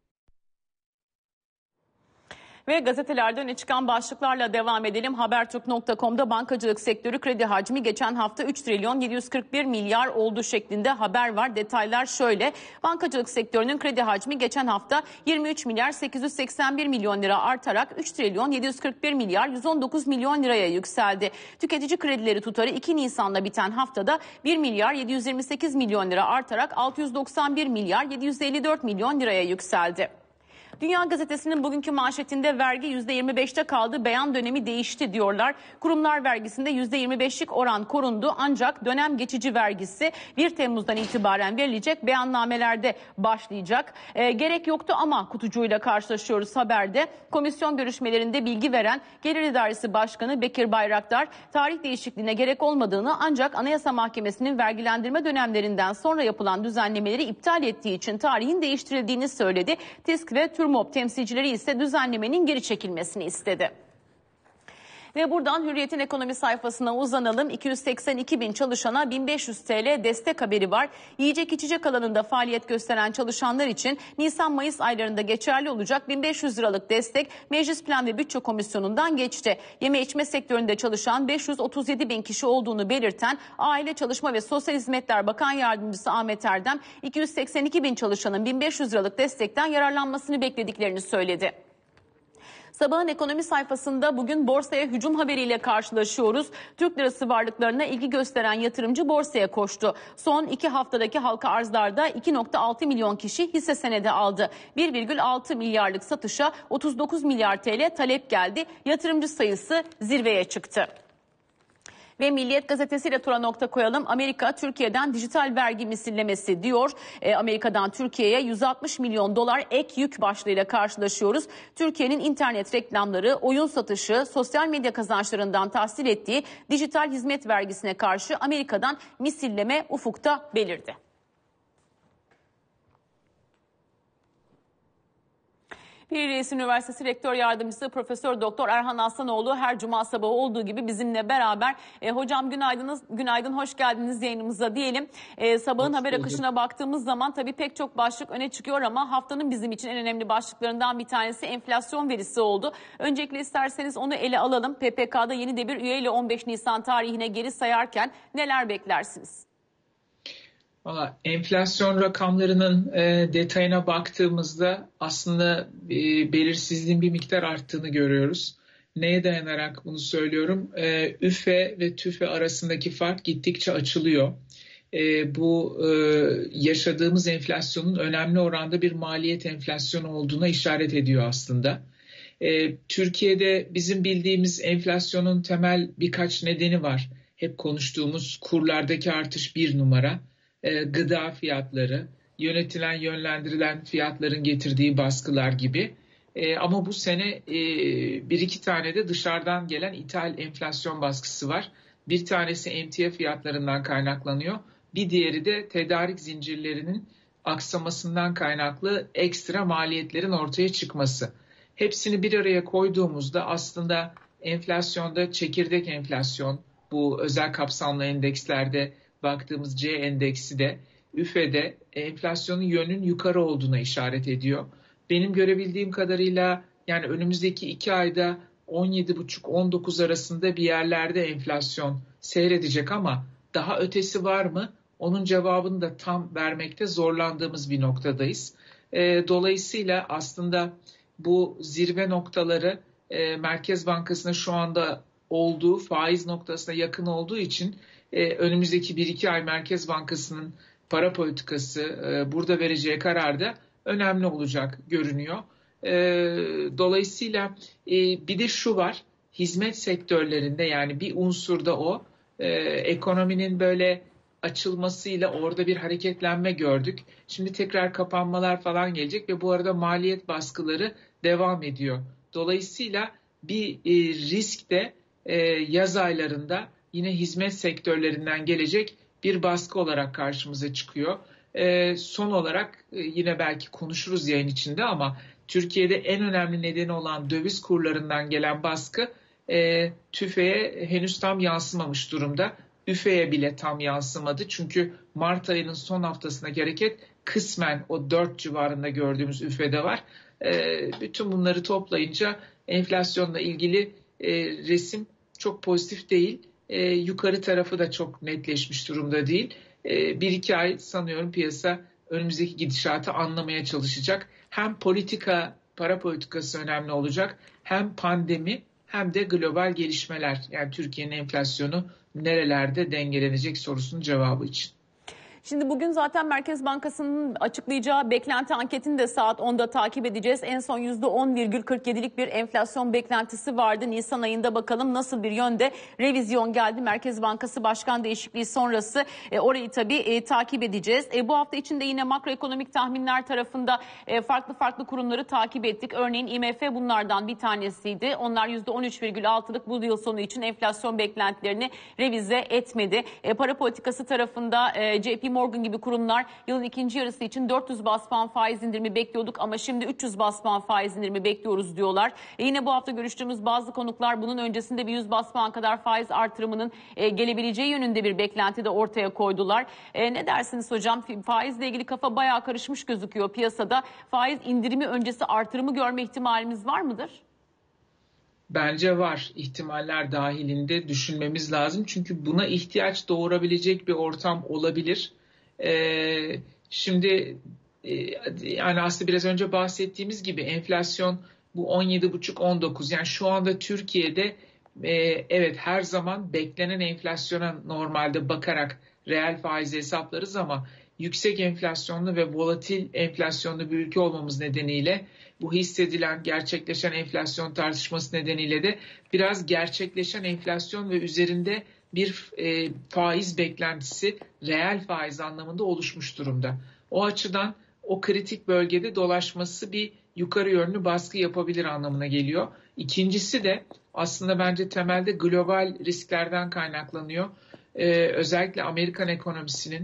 Ve gazetelerde öne çıkan başlıklarla devam edelim. Habertürk nokta com'da bankacılık sektörü kredi hacmi geçen hafta üç trilyon yedi yüz kırk bir milyar oldu şeklinde haber var. Detaylar şöyle. Bankacılık sektörünün kredi hacmi geçen hafta yirmi üç milyar sekiz yüz seksen bir milyon lira artarak üç trilyon yedi yüz kırk bir milyar yüz on dokuz milyon liraya yükseldi. Tüketici kredileri tutarı iki Nisan'la biten haftada bir milyar yedi yüz yirmi sekiz milyon lira artarak altı yüz doksan bir milyar yedi yüz elli dört milyon liraya yükseldi. Dünya Gazetesi'nin bugünkü manşetinde vergi yüzde yirmi beşte kaldı, beyan dönemi değişti diyorlar. Kurumlar vergisinde yüzde yirmi beşlik oran korundu ancak dönem geçici vergisi bir Temmuz'dan itibaren verilecek beyannamelerde başlayacak. E, gerek yoktu ama kutucuğuyla karşılaşıyoruz haberde. Komisyon görüşmelerinde bilgi veren Gelir İdaresi Başkanı Bekir Bayraktar, tarih değişikliğine gerek olmadığını ancak Anayasa Mahkemesi'nin vergilendirme dönemlerinden sonra yapılan düzenlemeleri iptal ettiği için tarihin değiştirildiğini söyledi. TİSK ve TÜRMOP temsilcileri ise düzenlemenin geri çekilmesini istedi. Ve buradan Hürriyet'in ekonomi sayfasına uzanalım. iki yüz seksen iki bin çalışana bin beş yüz TL destek haberi var. Yiyecek içecek alanında faaliyet gösteren çalışanlar için Nisan-Mayıs aylarında geçerli olacak bin beş yüz liralık destek Meclis Plan ve Bütçe Komisyonu'ndan geçti. Yeme içme sektöründe çalışan beş yüz otuz yedi bin kişi olduğunu belirten Aile Çalışma ve Sosyal Hizmetler Bakan Yardımcısı Ahmet Erdem, iki yüz seksen iki bin çalışanın bin beş yüz liralık destekten yararlanmasını beklediklerini söyledi. Sabahın ekonomi sayfasında bugün borsaya hücum haberiyle karşılaşıyoruz. Türk lirası varlıklarına ilgi gösteren yatırımcı borsaya koştu. Son iki haftadaki halka arzlarda iki virgül altı milyon kişi hisse senedi aldı. bir virgül altı milyarlık satışa otuz dokuz milyar T L talep geldi. Yatırımcı sayısı zirveye çıktı. Ve Milliyet gazetesiyle tura nokta koyalım. Amerika Türkiye'den dijital vergi misillemesi diyor. E, Amerika'dan Türkiye'ye yüz altmış milyon dolar ek yük başlığıyla karşılaşıyoruz. Türkiye'nin internet reklamları, oyun satışı, sosyal medya kazançlarından tahsil ettiği dijital hizmet vergisine karşı Amerika'dan misilleme ufukta belirdi. Pir Reis Üniversitesi Rektör Yardımcısı Profesör Doktor Erhan Aslanoğlu her cuma sabahı olduğu gibi bizimle beraber. E, hocam günaydınız, günaydın, hoş geldiniz yayınımıza diyelim. E, sabahın hoş haber bulduk. Akışına baktığımız zaman tabii pek çok başlık öne çıkıyor ama haftanın bizim için en önemli başlıklarından bir tanesi enflasyon verisi oldu. Öncelikle isterseniz onu ele alalım. P P K'da yeni de bir üyeyle on beş Nisan tarihine geri sayarken neler beklersiniz? Valla enflasyon rakamlarının e, detayına baktığımızda aslında e, belirsizliğin bir miktar arttığını görüyoruz. Neye dayanarak bunu söylüyorum? E, üfe ve tüfe arasındaki fark gittikçe açılıyor. E, bu e, yaşadığımız enflasyonun önemli oranda bir maliyet enflasyonu olduğuna işaret ediyor aslında. E, Türkiye'de bizim bildiğimiz enflasyonun temel birkaç nedeni var. Hep konuştuğumuz kurlardaki artış bir numara. E, gıda fiyatları, yönetilen yönlendirilen fiyatların getirdiği baskılar gibi. E, ama bu sene e, bir iki tane de dışarıdan gelen ithal enflasyon baskısı var. Bir tanesi emtia fiyatlarından kaynaklanıyor. Bir diğeri de tedarik zincirlerinin aksamasından kaynaklı ekstra maliyetlerin ortaya çıkması. Hepsini bir araya koyduğumuzda aslında enflasyonda çekirdek enflasyon, bu özel kapsamlı endekslerde baktığımız C endeksi de üfede enflasyonun yönünün yukarı olduğuna işaret ediyor. Benim görebildiğim kadarıyla yani önümüzdeki iki ayda on yedi buçuk on dokuz arasında bir yerlerde enflasyon seyredecek ama daha ötesi var mı? Onun cevabını da tam vermekte zorlandığımız bir noktadayız. E, dolayısıyla aslında bu zirve noktaları e, Merkez Bankası'na şu anda olduğu faiz noktasına yakın olduğu için e, önümüzdeki bir iki ay Merkez Bankası'nın para politikası, e, burada vereceği karar da önemli olacak görünüyor. E, dolayısıyla e, bir de şu var, hizmet sektörlerinde yani bir unsur da o, e, ekonominin böyle açılmasıyla orada bir hareketlenme gördük. Şimdi tekrar kapanmalar falan gelecek ve bu arada maliyet baskıları devam ediyor. Dolayısıyla bir e, risk de e, yaz aylarında yine hizmet sektörlerinden gelecek bir baskı olarak karşımıza çıkıyor. E, son olarak e, yine belki konuşuruz yayın içinde ama Türkiye'de en önemli nedeni olan döviz kurlarından gelen baskı e, tüfeğe henüz tam yansımamış durumda. Üfe'ye bile tam yansımadı. Çünkü Mart ayının son haftasındaki hareket kısmen o dört civarında gördüğümüz Üfe'de var. E, bütün bunları toplayınca enflasyonla ilgili e, resim çok pozitif değil. E, yukarı tarafı da çok netleşmiş durumda değil. E, bir iki ay sanıyorum piyasa önümüzdeki gidişatı anlamaya çalışacak. Hem politika, para politikası önemli olacak, hem pandemi hem de global gelişmeler. Yani Türkiye'nin enflasyonu nerelerde dengelenecek sorusunun cevabı için. Şimdi bugün zaten Merkez Bankası'nın açıklayacağı beklenti anketini de saat onda takip edeceğiz. En son yüzde on virgül kırk yedilik bir enflasyon beklentisi vardı. Nisan ayında bakalım nasıl bir yönde revizyon geldi. Merkez Bankası Başkan değişikliği sonrası e, orayı tabii e, takip edeceğiz. E, bu hafta içinde yine makroekonomik tahminler tarafında e, farklı farklı kurumları takip ettik. Örneğin I M F bunlardan bir tanesiydi. Onlar yüzde on üç virgül altılık bu yıl sonu için enflasyon beklentilerini revize etmedi. E, para politikası tarafında e, J P Morgan gibi kurumlar yılın ikinci yarısı için dört yüz bas puan faiz indirimi bekliyorduk ama şimdi üç yüz bas puan faiz indirimi bekliyoruz diyorlar. E yine bu hafta görüştüğümüz bazı konuklar bunun öncesinde bir yüz bas puan kadar faiz artırımının e, gelebileceği yönünde bir beklenti de ortaya koydular. E, ne dersiniz hocam? Faizle ilgili kafa bayağı karışmış gözüküyor piyasada. Faiz indirimi öncesi artırımı görme ihtimalimiz var mıdır? Bence var. İhtimaller dahilinde düşünmemiz lazım. Çünkü buna ihtiyaç doğurabilecek bir ortam olabilir. Ee, şimdi e, yani aslında biraz önce bahsettiğimiz gibi enflasyon bu on yedi buçuk on dokuz. Yani şu anda Türkiye'de e, evet her zaman beklenen enflasyona normalde bakarak reel faiz hesaplarız ama yüksek enflasyonlu ve volatil enflasyonlu bir ülke olmamız nedeniyle bu hissedilen, gerçekleşen enflasyon tartışması nedeniyle de biraz gerçekleşen enflasyon ve üzerinde bir e, faiz beklentisi reel faiz anlamında oluşmuş durumda. O açıdan o kritik bölgede dolaşması bir yukarı yönlü baskı yapabilir anlamına geliyor. İkincisi de aslında bence temelde global risklerden kaynaklanıyor. Ee, özellikle Amerikan ekonomisinin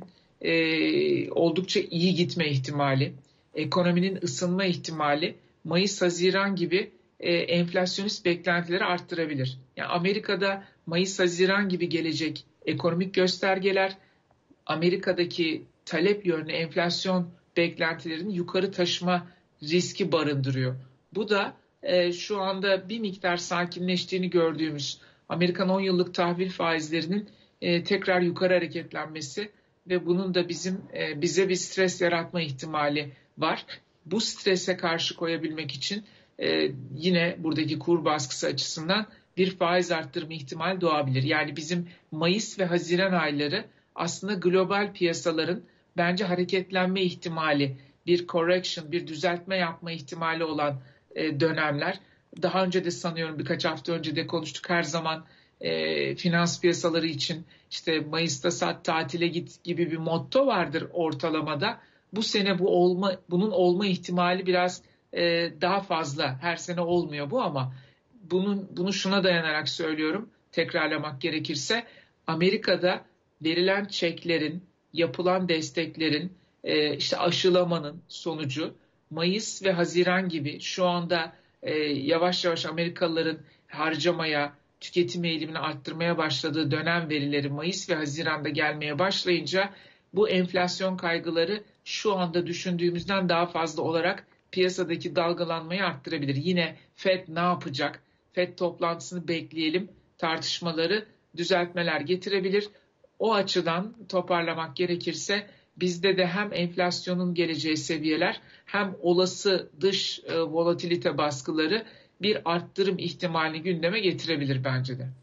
e, oldukça iyi gitme ihtimali, ekonominin ısınma ihtimali Mayıs-Haziran gibi e, enflasyonist beklentileri arttırabilir. Yani Amerika'da Mayıs-Haziran gibi gelecek ekonomik göstergeler Amerika'daki talep yönlü enflasyon beklentilerini yukarı taşıma riski barındırıyor. Bu da e, şu anda bir miktar sakinleştiğini gördüğümüz Amerikan on yıllık tahvil faizlerinin e, tekrar yukarı hareketlenmesi ve bunun da bizim e, bize bir stres yaratma ihtimali var. Bu strese karşı koyabilmek için e, yine buradaki kur baskısı açısından bir faiz arttırma ihtimali doğabilir. Yani bizim Mayıs ve Haziran ayları aslında global piyasaların bence hareketlenme ihtimali, bir correction, bir düzeltme yapma ihtimali olan e, dönemler. Daha önce de sanıyorum birkaç hafta önce de konuştuk, her zaman e, finans piyasaları için işte Mayıs'ta sat tatile git gibi bir motto vardır ortalamada. Bu sene bu olma, bunun olma ihtimali biraz e, daha fazla. Her sene olmuyor bu ama bunun bunu şuna dayanarak söylüyorum, tekrarlamak gerekirse Amerika'da verilen çeklerin, yapılan desteklerin, e, işte aşılamanın sonucu Mayıs ve Haziran gibi şu anda e, yavaş yavaş Amerikalıların harcamaya, tüketim eğilimini arttırmaya başladığı dönem verileri Mayıs ve Haziran'da gelmeye başlayınca bu enflasyon kaygıları şu anda düşündüğümüzden daha fazla olarak piyasadaki dalgalanmayı arttırabilir. Yine Fed ne yapacak? Fed toplantısını bekleyelim, tartışmaları düzeltmeler getirebilir. O açıdan toparlamak gerekirse bizde de hem enflasyonun geleceği seviyeler hem olası dış e, volatilite baskıları bir arttırım ihtimalini gündeme getirebilir bence de.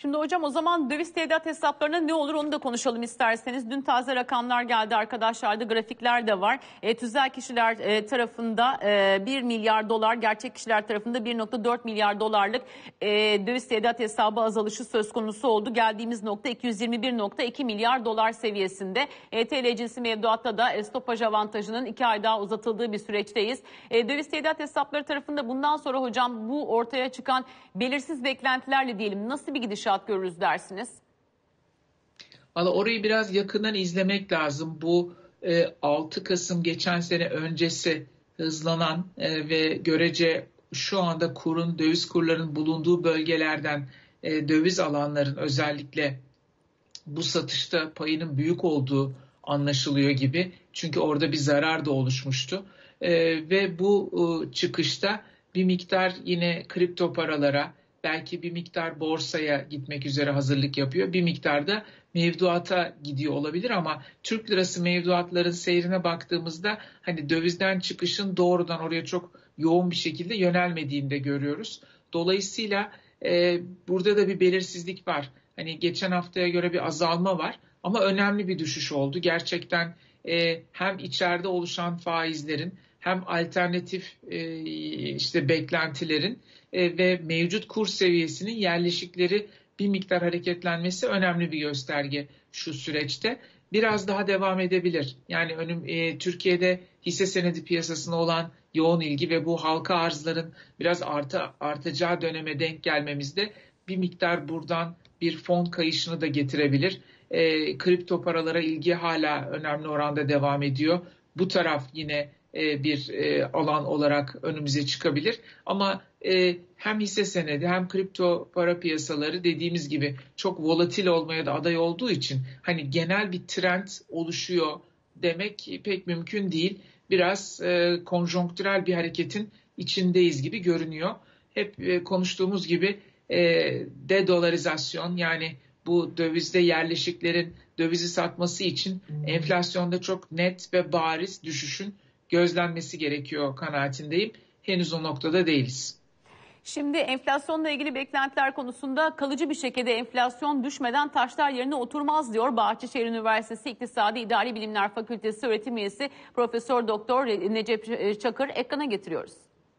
Şimdi hocam o zaman döviz tevdiat hesaplarına ne olur onu da konuşalım isterseniz. Dün taze rakamlar geldi arkadaşlar da grafikler de var. E, tüzel kişiler e, tarafında e, bir milyar dolar, gerçek kişiler tarafında bir virgül dört milyar dolarlık e, döviz tevdiat hesabı azalışı söz konusu oldu. Geldiğimiz nokta iki yüz yirmi bir virgül iki milyar dolar seviyesinde. E, T L cinsi mevduatta da e, stopaj avantajının iki ay daha uzatıldığı bir süreçteyiz. E, döviz tevdiat hesapları tarafında bundan sonra hocam bu ortaya çıkan belirsiz beklentilerle diyelim nasıl bir gidişat görürüz dersiniz? Valla orayı biraz yakından izlemek lazım. Bu e, altı Kasım geçen sene öncesi hızlanan e, ve görece şu anda kurun, döviz kurlarının bulunduğu bölgelerden e, döviz alanların özellikle bu satışta payının büyük olduğu anlaşılıyor gibi. Çünkü orada bir zarar da oluşmuştu. E, ve bu e, çıkışta bir miktar yine kripto paralara, belki bir miktar borsaya gitmek üzere hazırlık yapıyor. Bir miktar da mevduata gidiyor olabilir ama Türk lirası mevduatların seyrine baktığımızda hani dövizden çıkışın doğrudan oraya çok yoğun bir şekilde yönelmediğini de görüyoruz. Dolayısıyla e, burada da bir belirsizlik var. Hani geçen haftaya göre bir azalma var ama önemli bir düşüş oldu. Gerçekten e, hem içeride oluşan faizlerin hem alternatif e, işte beklentilerin e, ve mevcut kur seviyesinin yerleşikleri bir miktar hareketlenmesi önemli bir gösterge şu süreçte. Biraz daha devam edebilir. Yani önüm e, Türkiye'de hisse senedi piyasasına olan yoğun ilgi ve bu halka arzların biraz arta, artacağı döneme denk gelmemizde bir miktar buradan bir fon kayışını da getirebilir. E, kripto paralara ilgi hala önemli oranda devam ediyor. Bu taraf yine e, bir e, alan olarak önümüze çıkabilir. Ama e, hem hisse senedi hem kripto para piyasaları dediğimiz gibi çok volatil olmaya da aday olduğu için hani genel bir trend oluşuyor demek pek mümkün değil. Biraz e, konjonktürel bir hareketin içindeyiz gibi görünüyor. Hep e, konuştuğumuz gibi e, dedolarizasyon, yani bu dövizde yerleşiklerin dövizi satması için enflasyonda çok net ve bariz düşüşün gözlenmesi gerekiyor kanaatindeyim. Henüz o noktada değiliz. Şimdi enflasyonla ilgili beklentiler konusunda kalıcı bir şekilde enflasyon düşmeden taşlar yerine oturmaz diyor Bahçeşehir Üniversitesi İktisadi İdari Bilimler Fakültesi öğretim üyesi Profesör Doktor Necip Çakır. Ekrana getiriyoruz.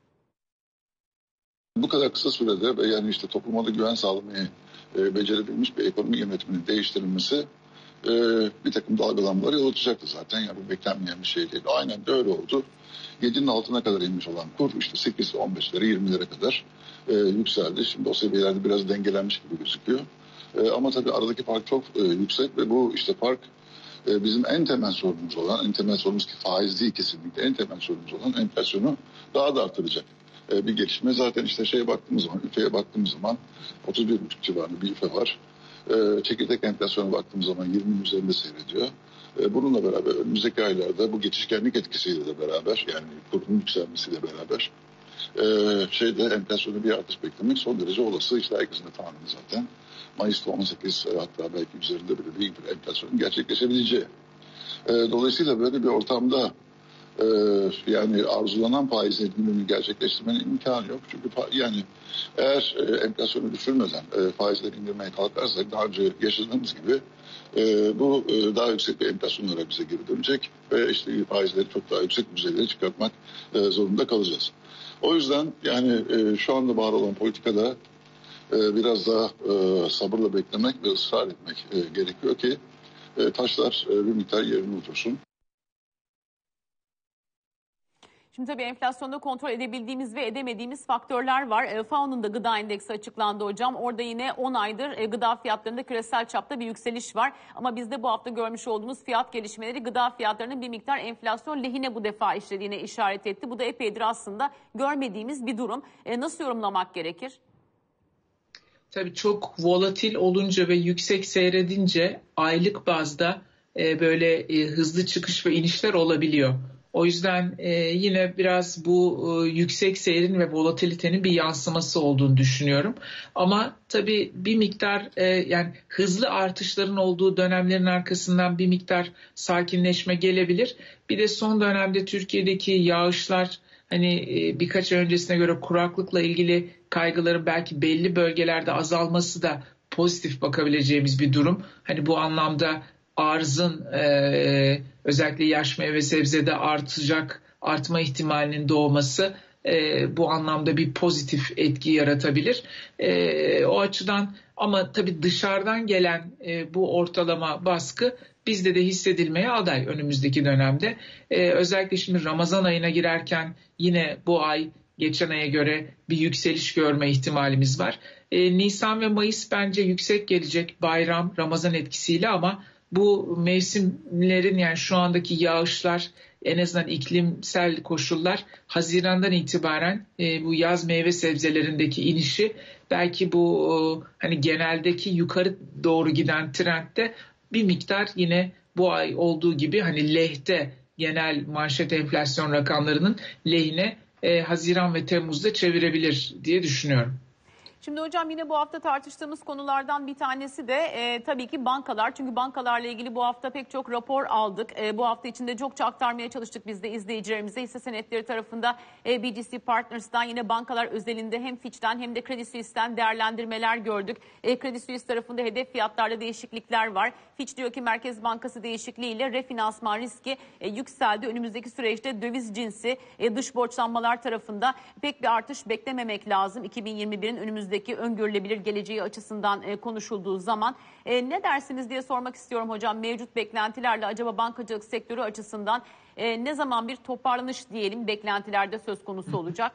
Bu kadar kısa sürede ve yani işte topluma da güven sağlamayı e, becerebilmiş bir ekonomi yönetiminin değiştirilmesi e, bir takım dalgalanmaları yol açacaktı zaten. Yani bu beklenmeyen bir şey değil. Aynen de öyle oldu. yedinin altına kadar inmiş olan kur işte sekiz on beşlere yirmilere kadar e, yükseldi. Şimdi o seviyelerde biraz dengelenmiş gibi gözüküyor. E, ama tabii aradaki fark çok e, yüksek ve bu işte fark e, bizim en temel sorunumuz olan, en temel sorunumuz ki faiz değil kesinlikle, en temel sorunumuz olan enflasyonu daha da artıracak e, bir gelişme. Zaten işte şeye baktığımız zaman, üfeye baktığımız zaman otuz bir buçuk civarında bir üfe var. E, çekirdek enflasyona baktığımız zaman yirminin üzerinde seyrediyor. Bununla beraber önümüzdeki aylarda bu geçişkenlik etkisiyle de beraber, yani kurun yükselmesiyle beraber e, şeyde enflasyonda bir artış beklemek son derece olası. İşte herkesin de tahmini zaten Mayıs'ta on sekiz hatta belki üzerinde bile büyük bir enflasyonun gerçekleşebileceği. E, dolayısıyla böyle bir ortamda e, yani arzulanan faiz indirimini gerçekleştirmenin imkanı yok. Çünkü yani eğer e, enflasyonu düşürmeden e, faizleri indirmeye kalkarsak daha önce yaşadığımız gibi e, bu e, daha yüksek bir enflasyon olarak bize geri dönecek ve işte faizleri çok daha yüksek düzeylere çıkartmak e, zorunda kalacağız. O yüzden yani e, şu anda var olan politikada e, biraz daha e, sabırla beklemek ve ısrar etmek e, gerekiyor ki e, taşlar e, bir miktar yerine otursun. Şimdi tabii enflasyonda kontrol edebildiğimiz ve edemediğimiz faktörler var. E, F A O'nun da gıda endeksi açıklandı hocam. Orada yine on aydır e, gıda fiyatlarında küresel çapta bir yükseliş var. Ama bizde bu hafta görmüş olduğumuz fiyat gelişmeleri gıda fiyatlarının bir miktar enflasyon lehine bu defa işlediğine işaret etti. Bu da epeydir aslında görmediğimiz bir durum. E, nasıl yorumlamak gerekir? Tabii çok volatil olunca ve yüksek seyredince aylık bazda e, böyle e, hızlı çıkış ve inişler olabiliyor. O yüzden e, yine biraz bu e, yüksek seyrin ve volatilitenin bir yansıması olduğunu düşünüyorum. Ama tabii bir miktar e, yani hızlı artışların olduğu dönemlerin arkasından bir miktar sakinleşme gelebilir. Bir de son dönemde Türkiye'deki yağışlar hani e, birkaç ay öncesine göre kuraklıkla ilgili kaygıların belki belli bölgelerde azalması da pozitif bakabileceğimiz bir durum. Hani bu anlamda arzın e, özellikle yaş meyve sebzede artacak, artma ihtimalinin doğması e, bu anlamda bir pozitif etki yaratabilir. E, o açıdan ama tabii dışarıdan gelen e, bu ortalama baskı bizde de hissedilmeye aday önümüzdeki dönemde. E, özellikle şimdi Ramazan ayına girerken yine bu ay geçen aya göre bir yükseliş görme ihtimalimiz var. E, Nisan ve Mayıs bence yüksek gelecek bayram, Ramazan etkisiyle ama bu mevsimlerin yani şu andaki yağışlar en azından iklimsel koşullar Haziran'dan itibaren e, bu yaz meyve sebzelerindeki inişi belki bu e, hani geneldeki yukarı doğru giden trendde bir miktar yine bu ay olduğu gibi hani lehte genel manşet enflasyon rakamlarının lehine e, Haziran ve Temmuz'da çevirebilir diye düşünüyorum. Şimdi hocam yine bu hafta tartıştığımız konulardan bir tanesi de e, tabii ki bankalar. Çünkü bankalarla ilgili bu hafta pek çok rapor aldık. E, bu hafta içinde çokça aktarmaya çalıştık biz de izleyicilerimize. Hisse senetleri tarafında e, B G C Partners'tan yine bankalar özelinde hem Fitch'ten hem de Credit Suisse'ten değerlendirmeler gördük. E, Credit Suisse tarafında hedef fiyatlarda değişiklikler var. Fitch diyor ki Merkez Bankası değişikliğiyle refinansman riski e, yükseldi. Önümüzdeki süreçte döviz cinsi e, dış borçlanmalar tarafında pek bir artış beklememek lazım. iki bin yirmi birin önümüzdeki öngörülebilir geleceği açısından e, konuşulduğu zaman. E, ne dersiniz diye sormak istiyorum hocam. Mevcut beklentilerle acaba bankacılık sektörü açısından e, ne zaman bir toparlanış diyelim beklentilerde söz konusu olacak?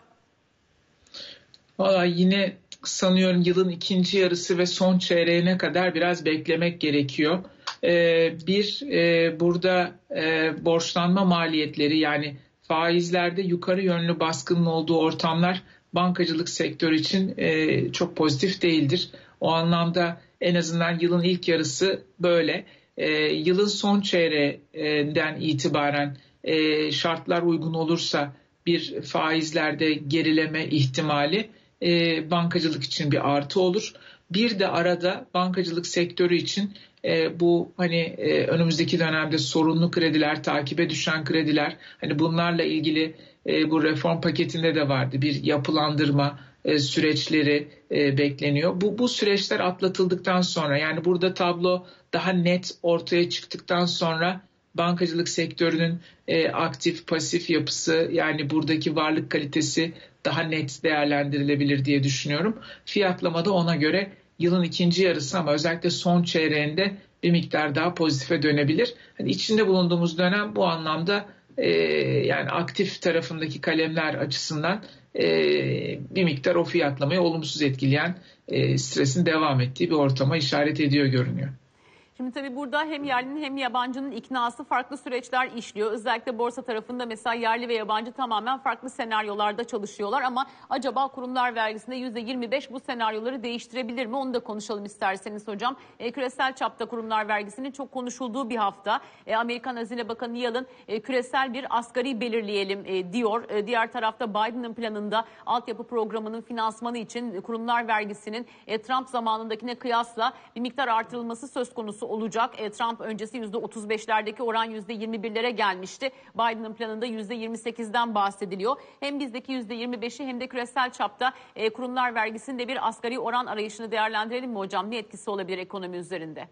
Valla yine sanıyorum yılın ikinci yarısı ve son çeyreğine kadar biraz beklemek gerekiyor. Ee, bir e, burada e, borçlanma maliyetleri yani faizlerde yukarı yönlü baskının olduğu ortamlar bankacılık sektörü için e, çok pozitif değildir. O anlamda en azından yılın ilk yarısı böyle. E, yılın son çeyreğinden itibaren e, şartlar uygun olursa bir faizlerde gerileme ihtimali e, bankacılık için bir artı olur. Bir de arada bankacılık sektörü için e, bu hani e, önümüzdeki dönemde sorunlu krediler, takibe düşen krediler, hani bunlarla ilgili e, bu reform paketinde de vardı bir yapılandırma e, süreçleri e, bekleniyor. Bu bu süreçler atlatıldıktan sonra yani burada tablo daha net ortaya çıktıktan sonra bankacılık sektörünün e, aktif pasif yapısı yani buradaki varlık kalitesi daha net değerlendirilebilir diye düşünüyorum. Fiyatlama da ona göre yılın ikinci yarısı ama özellikle son çeyreğinde bir miktar daha pozitife dönebilir. Yani içinde bulunduğumuz dönem bu anlamda e, yani aktif tarafındaki kalemler açısından e, bir miktar o fiyatlamayı olumsuz etkileyen e, stresin devam ettiği bir ortama işaret ediyor görünüyor. Şimdi tabii burada hem yerlinin hem yabancının iknası farklı süreçler işliyor. Özellikle borsa tarafında mesela yerli ve yabancı tamamen farklı senaryolarda çalışıyorlar. Ama acaba kurumlar vergisinde yüzde yirmi beş bu senaryoları değiştirebilir mi? Onu da konuşalım isterseniz hocam. E, küresel çapta kurumlar vergisinin çok konuşulduğu bir hafta. E, Amerikan Hazine Bakanı Yellen e, küresel bir asgari belirleyelim e, diyor. E, diğer tarafta Biden'ın planında altyapı programının finansmanı için kurumlar vergisinin e, Trump zamanındakine kıyasla bir miktar artırılması söz konusu olacak. E, Trump öncesi yüzde otuz beşlerdeki oran yüzde yirmi birlere gelmişti. Biden'ın planında yüzde yirmi sekizden bahsediliyor. Hem bizdeki yüzde yirmi beşi hem de küresel çapta e, kurumlar vergisinde bir asgari oran arayışını değerlendirelim mi hocam? Ne etkisi olabilir ekonomi üzerinde?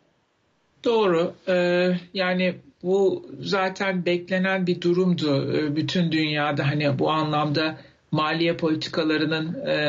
Doğru. Ee, yani bu zaten beklenen bir durumdu. Ee, bütün dünyada hani bu anlamda maliye politikalarının e,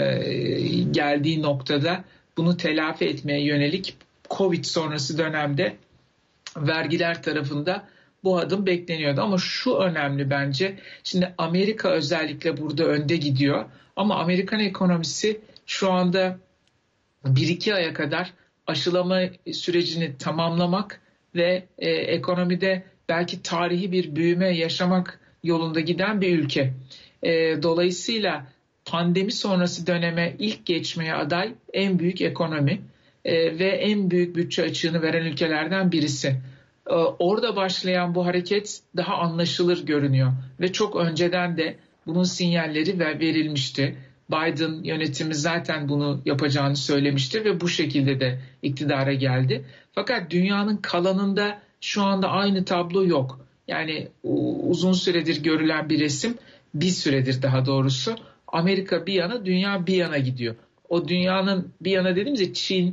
geldiği noktada bunu telafi etmeye yönelik Covid sonrası dönemde vergiler tarafında bu adım bekleniyordu. Ama şu önemli bence. Şimdi Amerika özellikle burada önde gidiyor. Ama Amerikan ekonomisi şu anda bir iki aya kadar aşılama sürecini tamamlamak ve e, ekonomide belki tarihi bir büyüme yaşamak yolunda giden bir ülke. E, dolayısıyla pandemi sonrası döneme ilk geçmeye aday en büyük ekonomi. Ee, ve en büyük bütçe açığını veren ülkelerden birisi. Ee, orada başlayan bu hareket daha anlaşılır görünüyor ve çok önceden de bunun sinyalleri verilmişti. Biden yönetimi zaten bunu yapacağını söylemişti ve bu şekilde de iktidara geldi. Fakat dünyanın kalanında şu anda aynı tablo yok. Yani uzun süredir görülen bir resim, bir süredir daha doğrusu Amerika bir yana, dünya bir yana gidiyor. O dünyanın bir yana dediğimizde Çin,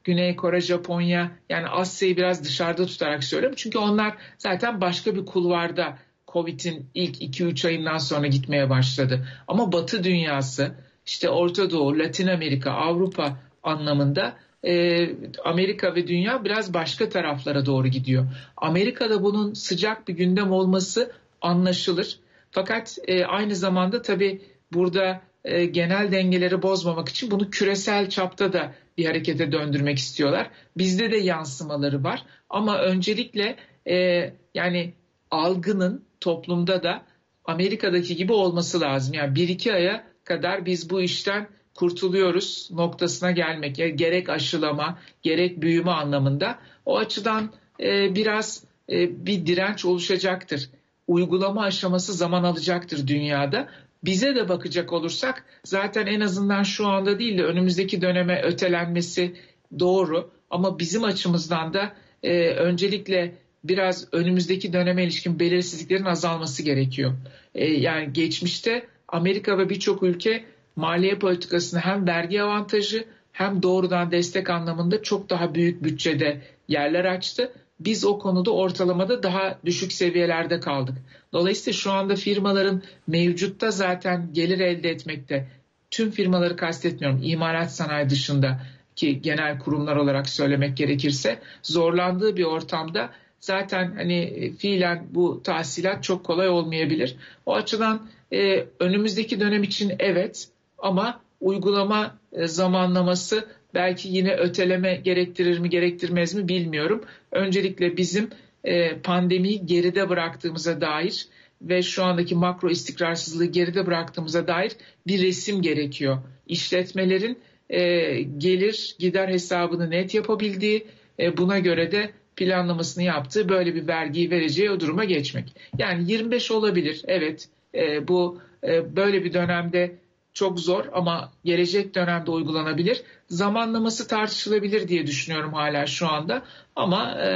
Güney Kore, Japonya, yani Asya'yı biraz dışarıda tutarak söylüyorum. Çünkü onlar zaten başka bir kulvarda Covid'in ilk iki üç ayından sonra gitmeye başladı. Ama Batı dünyası, işte Orta Doğu, Latin Amerika, Avrupa anlamında e, Amerika ve dünya biraz başka taraflara doğru gidiyor. Amerika'da bunun sıcak bir gündem olması anlaşılır. Fakat e, aynı zamanda tabii burada e, genel dengeleri bozmamak için bunu küresel çapta da bir harekete döndürmek istiyorlar. Bizde de yansımaları var. Ama öncelikle e, yani algının toplumda da Amerika'daki gibi olması lazım. Yani bir iki aya kadar biz bu işten kurtuluyoruz noktasına gelmek. Yani gerek aşılama, gerek büyüme anlamında. O açıdan e, biraz e, bir direnç oluşacaktır. Uygulama aşaması zaman alacaktır dünyada. Bize de bakacak olursak zaten en azından şu anda değil de önümüzdeki döneme ötelenmesi doğru. Ama bizim açımızdan da e, öncelikle biraz önümüzdeki döneme ilişkin belirsizliklerin azalması gerekiyor. E, yani geçmişte Amerika ve birçok ülke maliye politikasını hem vergi avantajı hem doğrudan destek anlamında çok daha büyük bütçede yerler açtı. Biz o konuda ortalamada daha düşük seviyelerde kaldık. Dolayısıyla şu anda firmaların mevcutta zaten gelir elde etmekte, tüm firmaları kastetmiyorum, imalat sanayi dışında ki genel kurumlar olarak söylemek gerekirse zorlandığı bir ortamda zaten hani fiilen bu tahsilat çok kolay olmayabilir. O açıdan e, önümüzdeki dönem için evet, ama uygulama e, zamanlaması belki yine öteleme gerektirir mi gerektirmez mi bilmiyorum. Öncelikle bizim e, pandemiyi geride bıraktığımıza dair ve şu andaki makro istikrarsızlığı geride bıraktığımıza dair bir resim gerekiyor. İşletmelerin e, gelir gider hesabını net yapabildiği, e, buna göre de planlamasını yaptığı, böyle bir vergiyi vereceği o duruma geçmek. Yani yirmi beş olabilir, evet, e, bu e, böyle bir dönemde çok zor ama gelecek dönemde uygulanabilir. Zamanlaması tartışılabilir diye düşünüyorum hala şu anda. Ama e,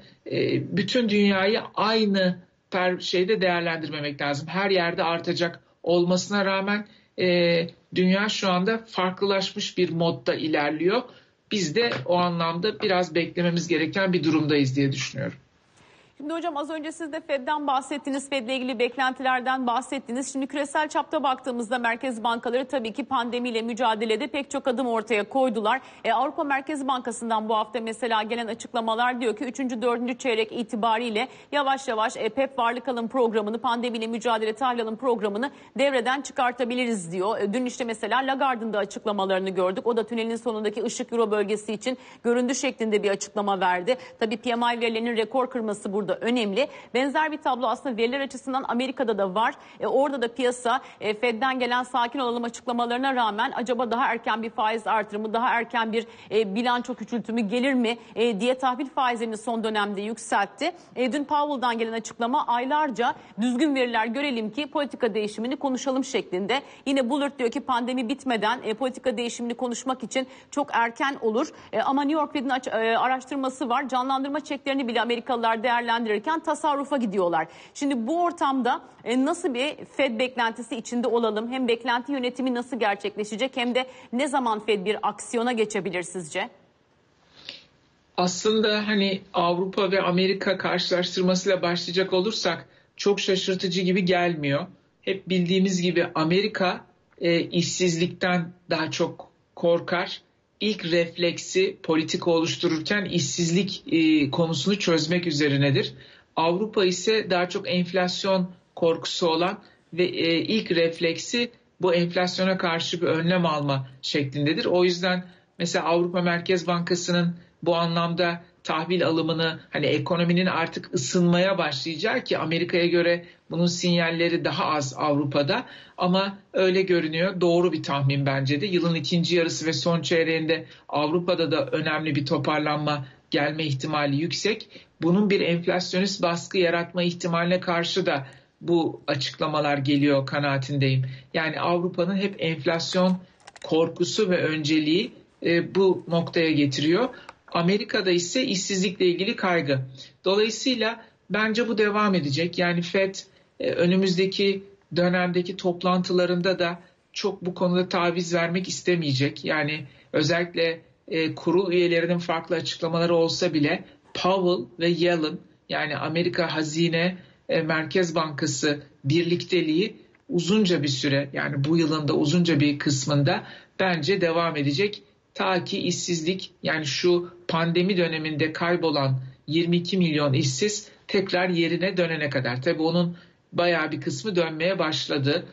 e, bütün dünyayı aynı per şeyde değerlendirmemek lazım. Her yerde artacak olmasına rağmen e, dünya şu anda farklılaşmış bir modda ilerliyor. Biz de o anlamda biraz beklememiz gereken bir durumdayız diye düşünüyorum. Şimdi hocam az önce siz de Fed'den bahsettiniz, Fed'le ilgili beklentilerden bahsettiniz. Şimdi küresel çapta baktığımızda merkez bankaları tabii ki pandemiyle mücadelede pek çok adım ortaya koydular. E, Avrupa Merkez Bankası'ndan bu hafta mesela gelen açıklamalar diyor ki üçüncü dördüncü çeyrek itibariyle yavaş yavaş e, P E P varlık alım programını, pandemiyle mücadele tahvil alım programını devreden çıkartabiliriz diyor. E, dün işte mesela Lagarde'ın da açıklamalarını gördük. O da tünelin sonundaki ışık euro bölgesi için göründü şeklinde bir açıklama verdi. Tabii P M I verilerinin rekor kırması burada da önemli. Benzer bir tablo aslında veriler açısından Amerika'da da var. E, orada da piyasa e, Fed'den gelen sakin olalım açıklamalarına rağmen acaba daha erken bir faiz artırımı, daha erken bir e, bilanço küçültümü gelir mi e, diye tahvil faizlerini son dönemde yükseltti. E, dün Powell'dan gelen açıklama aylarca düzgün veriler görelim ki politika değişimini konuşalım şeklinde. Yine Bullard diyor ki pandemi bitmeden e, politika değişimini konuşmak için çok erken olur. E, ama New York Fed'in aç, e, araştırması var. Canlandırma çeklerini bile Amerikalılar değerlendirirken tasarrufa gidiyorlar. Şimdi bu ortamda e, nasıl bir Fed beklentisi içinde olalım? Hem beklenti yönetimi nasıl gerçekleşecek hem de ne zaman Fed bir aksiyona geçebilir sizce? Aslında hani Avrupa ve Amerika karşılaştırmasıyla başlayacak olursak çok şaşırtıcı gibi gelmiyor. Hep bildiğimiz gibi Amerika e, işsizlikten daha çok korkar. İlk refleksi politika oluştururken işsizlik e, konusunu çözmek üzerinedir. Avrupa ise daha çok enflasyon korkusu olan ve e, ilk refleksi bu enflasyona karşı bir önlem alma şeklindedir. O yüzden mesela Avrupa Merkez Bankası'nın bu anlamda tahvil alımını, hani ekonominin artık ısınmaya başlayacağı, ki Amerika'ya göre bunun sinyalleri daha az Avrupa'da, ama öyle görünüyor. Doğru bir tahmin bence de. Yılın ikinci yarısı ve son çeyreğinde Avrupa'da da önemli bir toparlanma gelme ihtimali yüksek. Bunun bir enflasyonist baskı yaratma ihtimaline karşı da bu açıklamalar geliyor kanaatindeyim. Yani Avrupa'nın hep enflasyon korkusu ve önceliği e, bu noktaya getiriyor. Amerika'da ise işsizlikle ilgili kaygı. Dolayısıyla bence bu devam edecek. Yani Fed e, önümüzdeki dönemdeki toplantılarında da çok bu konuda taviz vermek istemeyecek. Yani özellikle e, kurul üyelerinin farklı açıklamaları olsa bile Powell ve Yellen, yani Amerika Hazine e, Merkez Bankası birlikteliği uzunca bir süre, yani bu yılın da uzunca bir kısmında bence devam edecek. Ta ki işsizlik, yani şu pandemi döneminde kaybolan yirmi iki milyon işsiz tekrar yerine dönene kadar. Tabii onun bayağı bir kısmı dönmeye başladı.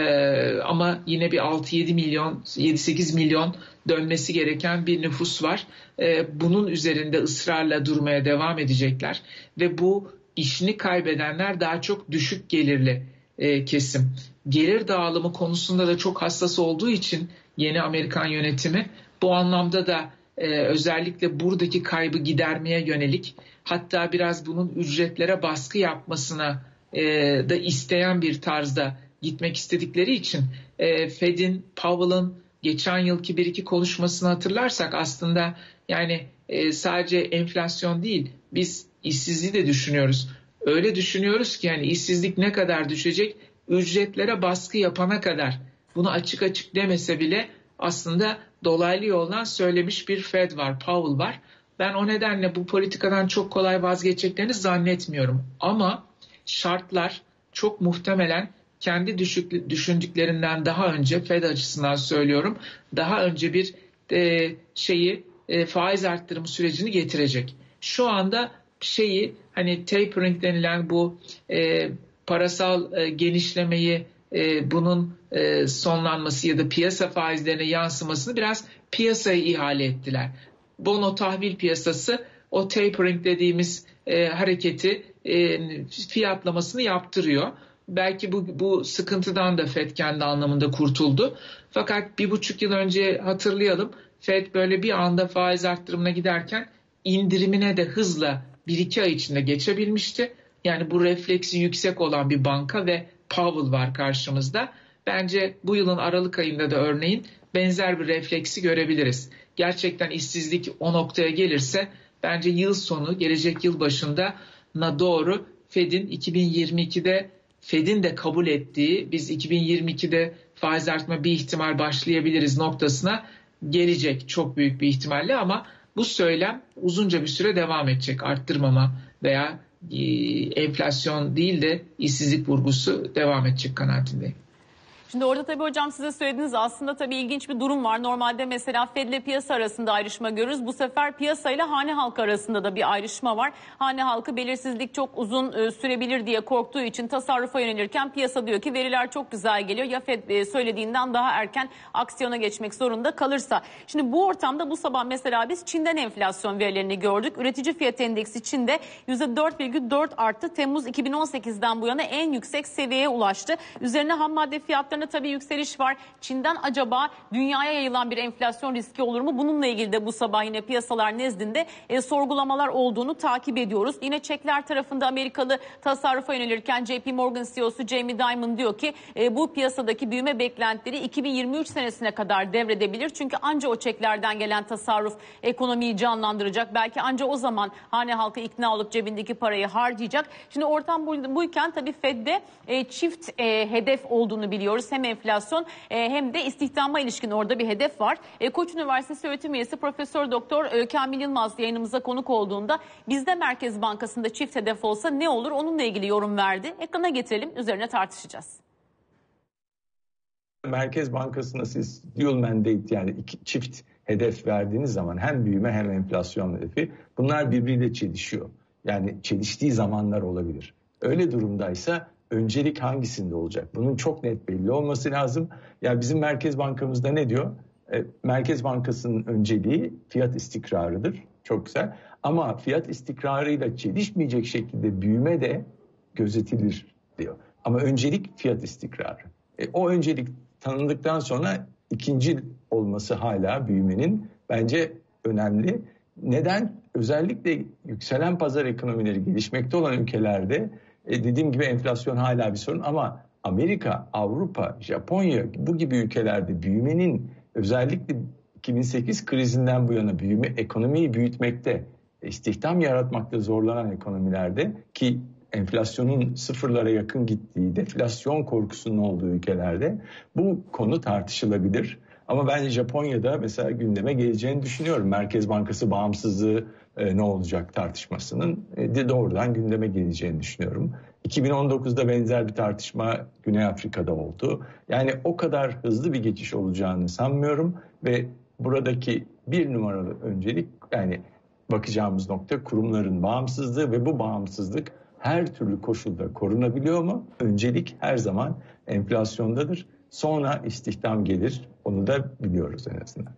Ee, ama yine bir altı yedi milyon, yedi sekiz milyon dönmesi gereken bir nüfus var. Ee, bunun üzerinde ısrarla durmaya devam edecekler. Ve bu işini kaybedenler daha çok düşük gelirli e, kesim. Gelir dağılımı konusunda da çok hassas olduğu için yeni Amerikan yönetimi bu anlamda da e, özellikle buradaki kaybı gidermeye yönelik, hatta biraz bunun ücretlere baskı yapmasına e, da isteyen bir tarzda gitmek istedikleri için e, Fed'in, Powell'ın geçen yılki bir iki konuşmasını hatırlarsak aslında yani e, sadece enflasyon değil, biz işsizliği de düşünüyoruz. Öyle düşünüyoruz ki yani işsizlik ne kadar düşecek? Ücretlere baskı yapana kadar. Bunu açık açık demese bile aslında dolaylı yoldan söylemiş bir Fed var, Powell var. Ben o nedenle bu politikadan çok kolay vazgeçeceklerini zannetmiyorum. Ama şartlar çok muhtemelen kendi düşük, düşündüklerinden daha önce, Fed açısından söylüyorum, daha önce bir e, şeyi e, faiz arttırımı sürecini getirecek. Şu anda şeyi, hani tapering denilen bu e, parasal e, genişlemeyi, e, bunun e, sonlanması ya da piyasa faizlerine yansımasını biraz piyasaya ihale ettiler. Bono tahvil piyasası o tapering dediğimiz e, hareketi e, fiyatlamasını yaptırıyor. Belki bu, bu sıkıntıdan da Fed kendi anlamında kurtuldu. Fakat bir buçuk yıl önce hatırlayalım, Fed böyle bir anda faiz arttırımına giderken indirimine de hızla bir iki ay içinde geçebilmişti. Yani bu refleksi yüksek olan bir banka ve Powell var karşımızda. Bence bu yılın Aralık ayında da örneğin benzer bir refleksi görebiliriz. Gerçekten işsizlik o noktaya gelirse bence yıl sonu, gelecek yıl başında na doğru Fed'in iki bin yirmi ikide Fed'in de kabul ettiği, biz iki bin yirmi ikide faiz artma bir ihtimal başlayabiliriz noktasına gelecek çok büyük bir ihtimalle, ama bu söylem uzunca bir süre devam edecek. Arttırmama veya e, enflasyon değil de işsizlik vurgusu devam edecek kanaatindeyim. Şimdi orada tabii hocam sizin söylediğiniz aslında tabii ilginç bir durum var. Normalde mesela Fed ile piyasa arasında ayrışma görürüz. Bu sefer piyasa ile hane halkı arasında da bir ayrışma var. Hane halkı belirsizlik çok uzun e, sürebilir diye korktuğu için tasarrufa yönelirken piyasa diyor ki veriler çok güzel geliyor. Ya Fed e, söylediğinden daha erken aksiyona geçmek zorunda kalırsa. Şimdi bu ortamda bu sabah mesela biz Çin'den enflasyon verilerini gördük. Üretici fiyat endeksi Çin'de yüzde dört virgül dört arttı. Temmuz iki bin on sekizden bu yana en yüksek seviyeye ulaştı. Üzerine ham madde fiyatları tabii yükseliş var. Çin'den acaba dünyaya yayılan bir enflasyon riski olur mu? Bununla ilgili de bu sabah yine piyasalar nezdinde e, sorgulamalar olduğunu takip ediyoruz. Yine çekler tarafında Amerikalı tasarrufa yönelirken J P Morgan C E O'su Jamie Dimon diyor ki e, bu piyasadaki büyüme beklentileri iki bin yirmi üç senesine kadar devredebilir. Çünkü anca o çeklerden gelen tasarruf ekonomiyi canlandıracak. Belki anca o zaman hane halkı ikna olup cebindeki parayı harcayacak. Şimdi ortam bu, buyken tabii Fed'de e, çift e, hedef olduğunu biliyoruz. Hem enflasyon e, hem de istihdama ilişkin orada bir hedef var. E, Koç Üniversitesi öğretim üyesi Profesör Doktor e, Kamil Yılmaz yayınımıza konuk olduğunda bizde Merkez Bankası'nda çift hedef olsa ne olur? Onunla ilgili yorum verdi. Ekrana getirelim, üzerine tartışacağız. Merkez Bankası'na siz dual mandate, yani iki çift hedef verdiğiniz zaman hem büyüme hem enflasyon hedefi, bunlar birbiriyle çelişiyor. Yani çeliştiği zamanlar olabilir. Öyle durumdaysa öncelik hangisinde olacak? Bunun çok net belli olması lazım. Ya bizim Merkez Bankamızda ne diyor? E, Merkez Bankası'nın önceliği fiyat istikrarıdır. Çok güzel. Ama fiyat istikrarıyla çelişmeyecek şekilde büyüme de gözetilir diyor. Ama öncelik fiyat istikrarı. E, o öncelik tanındıktan sonra ikinci olması hala büyümenin bence önemli. Neden? Özellikle yükselen pazar ekonomileri gelişmekte olan ülkelerde E dediğim gibi enflasyon hala bir sorun, ama Amerika, Avrupa, Japonya bu gibi ülkelerde büyümenin, özellikle iki bin sekiz krizinden bu yana büyüme, ekonomiyi büyütmekte, istihdam yaratmakta zorlanan ekonomilerde, ki enflasyonun sıfırlara yakın gittiği, deflasyon korkusunun olduğu ülkelerde bu konu tartışılabilir. Ama ben Japonya'da mesela gündeme geleceğini düşünüyorum. Merkez Bankası bağımsızlığı e, ne olacak tartışmasının e, de doğrudan gündeme geleceğini düşünüyorum. iki bin on dokuzda benzer bir tartışma Güney Afrika'da oldu. Yani o kadar hızlı bir geçiş olacağını sanmıyorum ve buradaki bir numaralı öncelik, yani bakacağımız nokta kurumların bağımsızlığı ve bu bağımsızlık her türlü koşulda korunabiliyor mu? Öncelik her zaman enflasyondadır. Sonra istihdam gelir. Onu da biliyoruz en azından.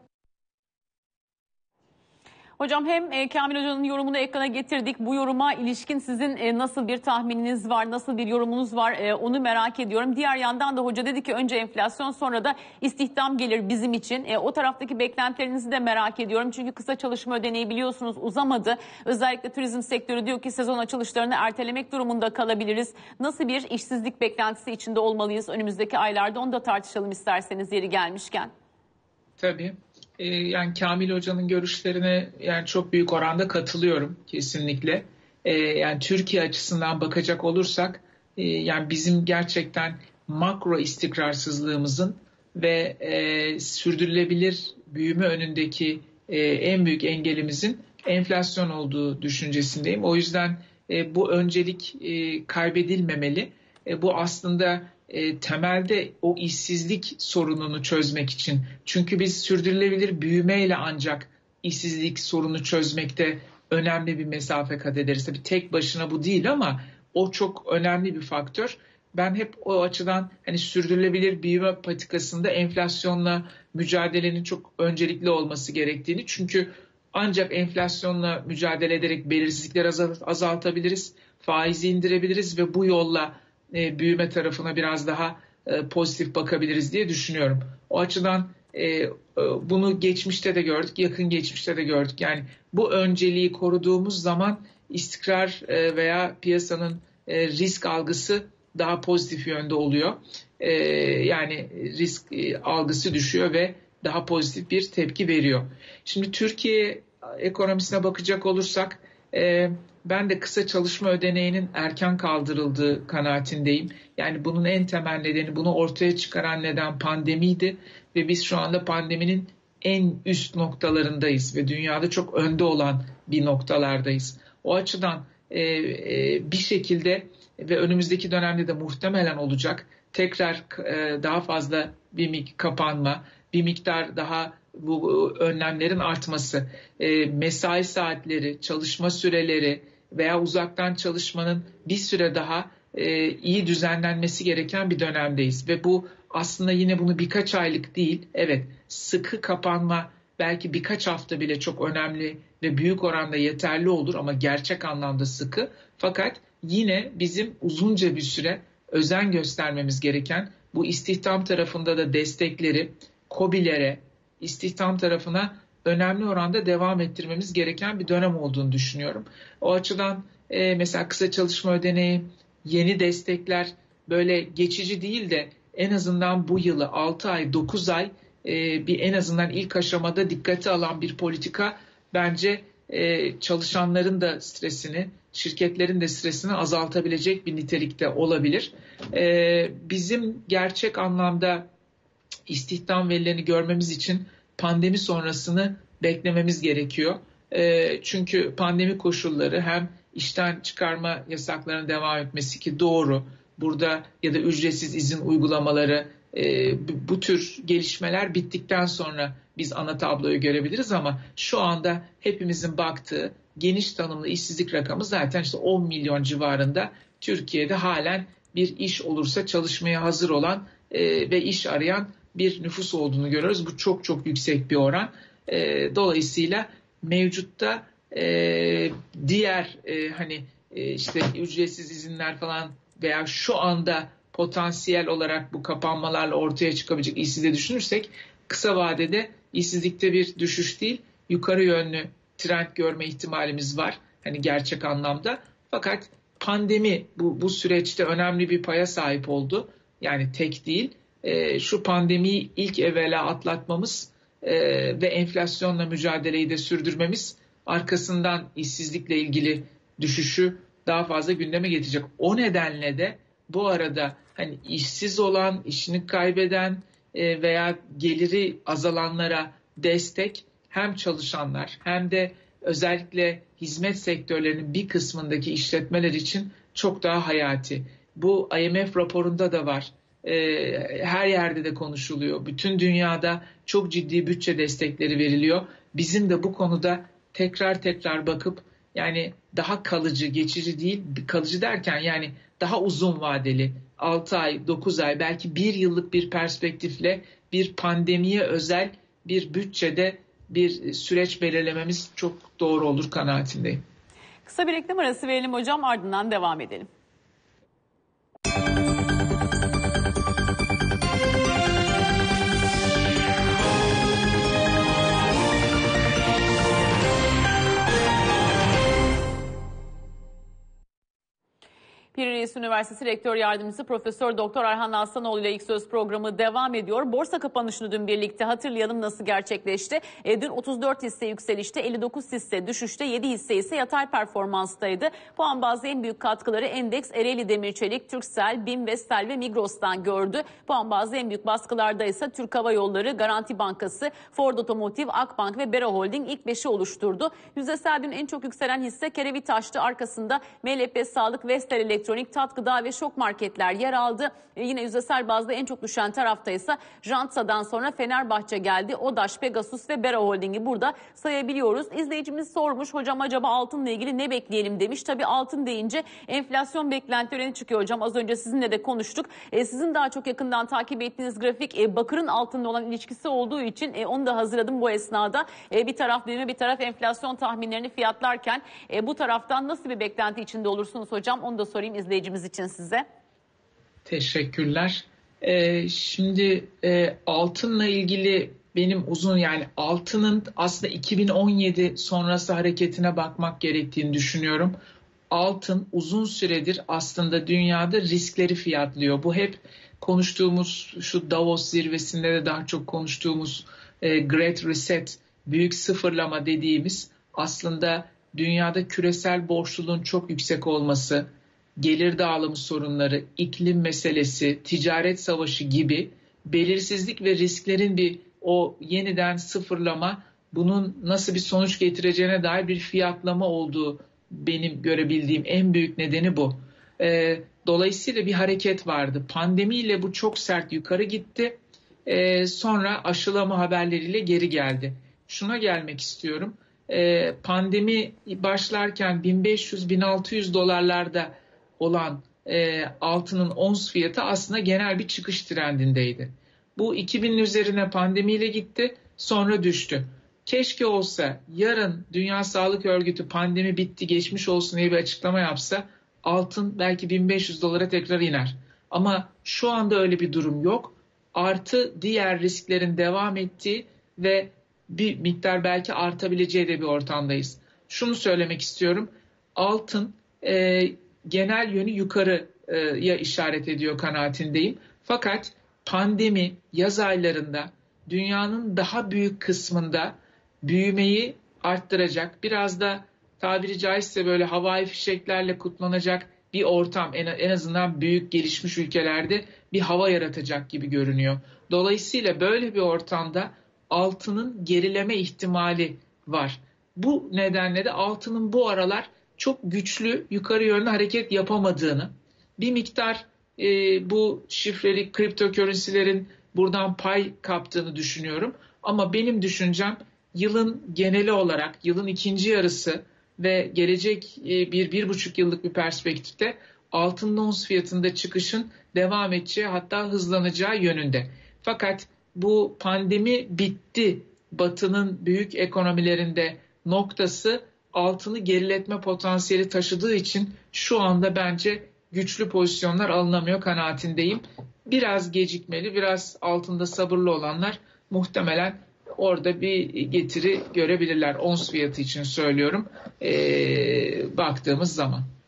Hocam hem e, Kamil Hoca'nın yorumunu ekrana getirdik. Bu yoruma ilişkin sizin e, nasıl bir tahmininiz var, nasıl bir yorumunuz var e, onu merak ediyorum. Diğer yandan da hoca dedi ki önce enflasyon sonra da istihdam gelir bizim için. E, o taraftaki beklentilerinizi de merak ediyorum. Çünkü kısa çalışma ödeneği biliyorsunuz uzamadı. Özellikle turizm sektörü diyor ki sezon açılışlarını ertelemek durumunda kalabiliriz. Nasıl bir işsizlik beklentisi içinde olmalıyız önümüzdeki aylarda, onu da tartışalım isterseniz yeri gelmişken. Tabii. Yani Kamil Hoca'nın görüşlerine yani çok büyük oranda katılıyorum kesinlikle. Yani Türkiye açısından bakacak olursak yani bizim gerçekten makro istikrarsızlığımızın ve sürdürülebilir büyüme önündeki en büyük engelimizin enflasyon olduğu düşüncesindeyim. O yüzden bu öncelik kaybedilmemeli. Bu aslında E, temelde o işsizlik sorununu çözmek için. Çünkü biz sürdürülebilir büyümeyle ancak işsizlik sorunu çözmekte önemli bir mesafe kat ederiz. Tabii tek başına bu değil ama o çok önemli bir faktör. Ben hep o açıdan hani sürdürülebilir büyüme patikasında enflasyonla mücadelenin çok öncelikli olması gerektiğini, çünkü ancak enflasyonla mücadele ederek belirsizlikleri azaltabiliriz, faizi indirebiliriz ve bu yolla E, büyüme tarafına biraz daha e, pozitif bakabiliriz diye düşünüyorum. O açıdan e, e, bunu geçmişte de gördük, yakın geçmişte de gördük. Yani bu önceliği koruduğumuz zaman istikrar e, veya piyasanın e, risk algısı daha pozitif yönde oluyor. E, yani risk e, algısı düşüyor ve daha pozitif bir tepki veriyor. Şimdi Türkiye ekonomisine bakacak olursak e, ben de kısa çalışma ödeneğinin erken kaldırıldığı kanaatindeyim. Yani bunun en temel nedeni, bunu ortaya çıkaran neden pandemiydi ve biz şu anda pandeminin en üst noktalarındayız ve dünyada çok önde olan bir noktalardayız. O açıdan e, e, bir şekilde ve önümüzdeki dönemde de muhtemelen olacak tekrar e, daha fazla bir kapanma, bir miktar daha bu önlemlerin artması, e, mesai saatleri, çalışma süreleri veya uzaktan çalışmanın bir süre daha e, iyi düzenlenmesi gereken bir dönemdeyiz. Ve bu aslında yine bunu birkaç aylık değil, evet sıkı kapanma belki birkaç hafta bile çok önemli ve büyük oranda yeterli olur ama gerçek anlamda sıkı. Fakat yine bizim uzunca bir süre özen göstermemiz gereken, bu istihdam tarafında da destekleri KOBİ'lere, istihdam tarafına önemli oranda devam ettirmemiz gereken bir dönem olduğunu düşünüyorum. O açıdan e, mesela kısa çalışma ödeneği, yeni destekler böyle geçici değil de en azından bu yılı altı ay, dokuz ay e, bir en azından ilk aşamada dikkate alan bir politika bence e, çalışanların da stresini, şirketlerin de stresini azaltabilecek bir nitelikte olabilir. E, bizim gerçek anlamda istihdam verilerini görmemiz için pandemi sonrasını beklememiz gerekiyor. E, çünkü pandemi koşulları hem işten çıkarma yasaklarının devam etmesi ki doğru, burada ya da ücretsiz izin uygulamaları, e, bu, bu tür gelişmeler bittikten sonra biz ana tabloyu görebiliriz ama şu anda hepimizin baktığı geniş tanımlı işsizlik rakamı zaten işte on milyon civarında. Türkiye'de halen bir iş olursa çalışmaya hazır olan e, ve iş arayan bir nüfus olduğunu görüyoruz. Bu çok çok yüksek bir oran. E, dolayısıyla mevcutta e, diğer e, hani e, işte ücretsiz izinler falan veya şu anda potansiyel olarak bu kapanmalarla ortaya çıkabilecek işsizliği düşünürsek kısa vadede işsizlikte bir düşüş değil, yukarı yönlü trend görme ihtimalimiz var. Hani gerçek anlamda. Fakat pandemi bu, bu süreçte önemli bir paya sahip oldu. Yani tek değil. E, şu pandemiyi ilk evvela atlatmamız e, ve enflasyonla mücadeleyi de sürdürmemiz arkasından işsizlikle ilgili düşüşü daha fazla gündeme getirecek. O nedenle de bu arada hani işsiz olan, işini kaybeden, veya geliri azalanlara destek hem çalışanlar hem de özellikle hizmet sektörlerinin bir kısmındaki işletmeler için çok daha hayati. Bu I M F raporunda da var. Her yerde de konuşuluyor. Bütün dünyada çok ciddi bütçe destekleri veriliyor. Bizim de bu konuda tekrar tekrar bakıp yani daha kalıcı, geçici değil, kalıcı derken yani daha uzun vadeli altı ay, dokuz ay belki bir yıllık bir perspektifle bir pandemiye özel bir bütçede bir süreç belirlememiz çok doğru olur kanaatindeyim. Kısa bir reklam arası verelim hocam, ardından devam edelim. Pir Reis Üniversitesi Rektör Yardımcısı Profesör Doktor Erhan Aslanoğlu ile İlk Söz programı devam ediyor. Borsa kapanışını dün birlikte hatırlayalım nasıl gerçekleşti. E, dün otuz dört hisse yükselişte, elli dokuz hisse düşüşte, yedi hisse ise yatay performanstaydı. Puan bazı en büyük katkıları endeks Ereğli Demirçelik, Turkcell, BİM, Vestel ve Migros'tan gördü. Puan bazı en büyük baskılarda ise Türk Hava Yolları, Garanti Bankası, Ford Otomotiv, Akbank ve Bera Holding ilk beşi oluşturdu. Yüzdesel dün en çok yükselen hisse Kerevitaş'tı. Arkasında M L P Sağlık, Vestel Elektronik, Tat Gıda ve Şok Marketler yer aldı. E yine yüzdesel bazda en çok düşen tarafta ise Jantsa'dan sonra Fenerbahçe geldi. Odaş, Pegasus ve Bera Holding'i burada sayabiliyoruz. İzleyicimiz sormuş, hocam acaba altınla ilgili ne bekleyelim demiş. Tabii altın deyince enflasyon beklentileri öne çıkıyor hocam. Az önce sizinle de konuştuk. E, sizin daha çok yakından takip ettiğiniz grafik e, bakırın altınla olan ilişkisi olduğu için e, onu da hazırladım bu esnada. E, bir taraf büyüme, bir taraf enflasyon tahminlerini fiyatlarken e, bu taraftan nasıl bir beklenti içinde olursunuz hocam? Onu da sorayım izleyicimiz için size. Teşekkürler. Ee, şimdi e, altınla ilgili benim uzun yani altının aslında iki bin on yedi sonrası hareketine bakmak gerektiğini düşünüyorum. Altın uzun süredir aslında dünyada riskleri fiyatlıyor. Bu hep konuştuğumuz şu Davos zirvesinde de daha çok konuştuğumuz e, Great Reset, büyük sıfırlama dediğimiz aslında dünyada küresel borçluluğun çok yüksek olması, gelir dağılımı sorunları, iklim meselesi, ticaret savaşı gibi belirsizlik ve risklerin bir o yeniden sıfırlama, bunun nasıl bir sonuç getireceğine dair bir fiyatlama olduğu benim görebildiğim en büyük nedeni bu. Ee, dolayısıyla bir hareket vardı. Pandemiyle bu çok sert yukarı gitti. Ee, sonra aşılama haberleriyle geri geldi. Şuna gelmek istiyorum. Ee, pandemi başlarken bin beş yüz bin altı yüz dolarlarda olan e, altının ons fiyatı aslında genel bir çıkış trendindeydi. Bu iki binin üzerine pandemiyle gitti, sonra düştü. Keşke olsa yarın Dünya Sağlık Örgütü pandemi bitti, geçmiş olsun diye bir açıklama yapsa, altın belki bin beş yüz dolara tekrar iner. Ama şu anda öyle bir durum yok. Artı diğer risklerin devam ettiği ve bir miktar belki artabileceği de bir ortamdayız. Şunu söylemek istiyorum. Altın e, genel yönü yukarıya işaret ediyor kanaatindeyim. Fakat pandemi yaz aylarında dünyanın daha büyük kısmında büyümeyi arttıracak, biraz da tabiri caizse böyle havai fişeklerle kutlanacak bir ortam, en azından büyük gelişmiş ülkelerde bir hava yaratacak gibi görünüyor. Dolayısıyla böyle bir ortamda altının gerileme ihtimali var. Bu nedenle de altının bu aralar çok güçlü yukarı yönlü hareket yapamadığını, bir miktar e, bu şifreli kriptokörünsilerin buradan pay kaptığını düşünüyorum. Ama benim düşüncem yılın geneli olarak, yılın ikinci yarısı ve gelecek e, bir, bir buçuk yıllık bir perspektifte altın ons fiyatında çıkışın devam edeceği, hatta hızlanacağı yönünde. Fakat bu pandemi bitti, Batı'nın büyük ekonomilerinde noktası altını geriletme potansiyeli taşıdığı için şu anda bence güçlü pozisyonlar alınamıyor kanaatindeyim. Biraz gecikmeli, biraz altında sabırlı olanlar muhtemelen orada bir getiri görebilirler. Ons fiyatı için söylüyorum ee, baktığımız zaman.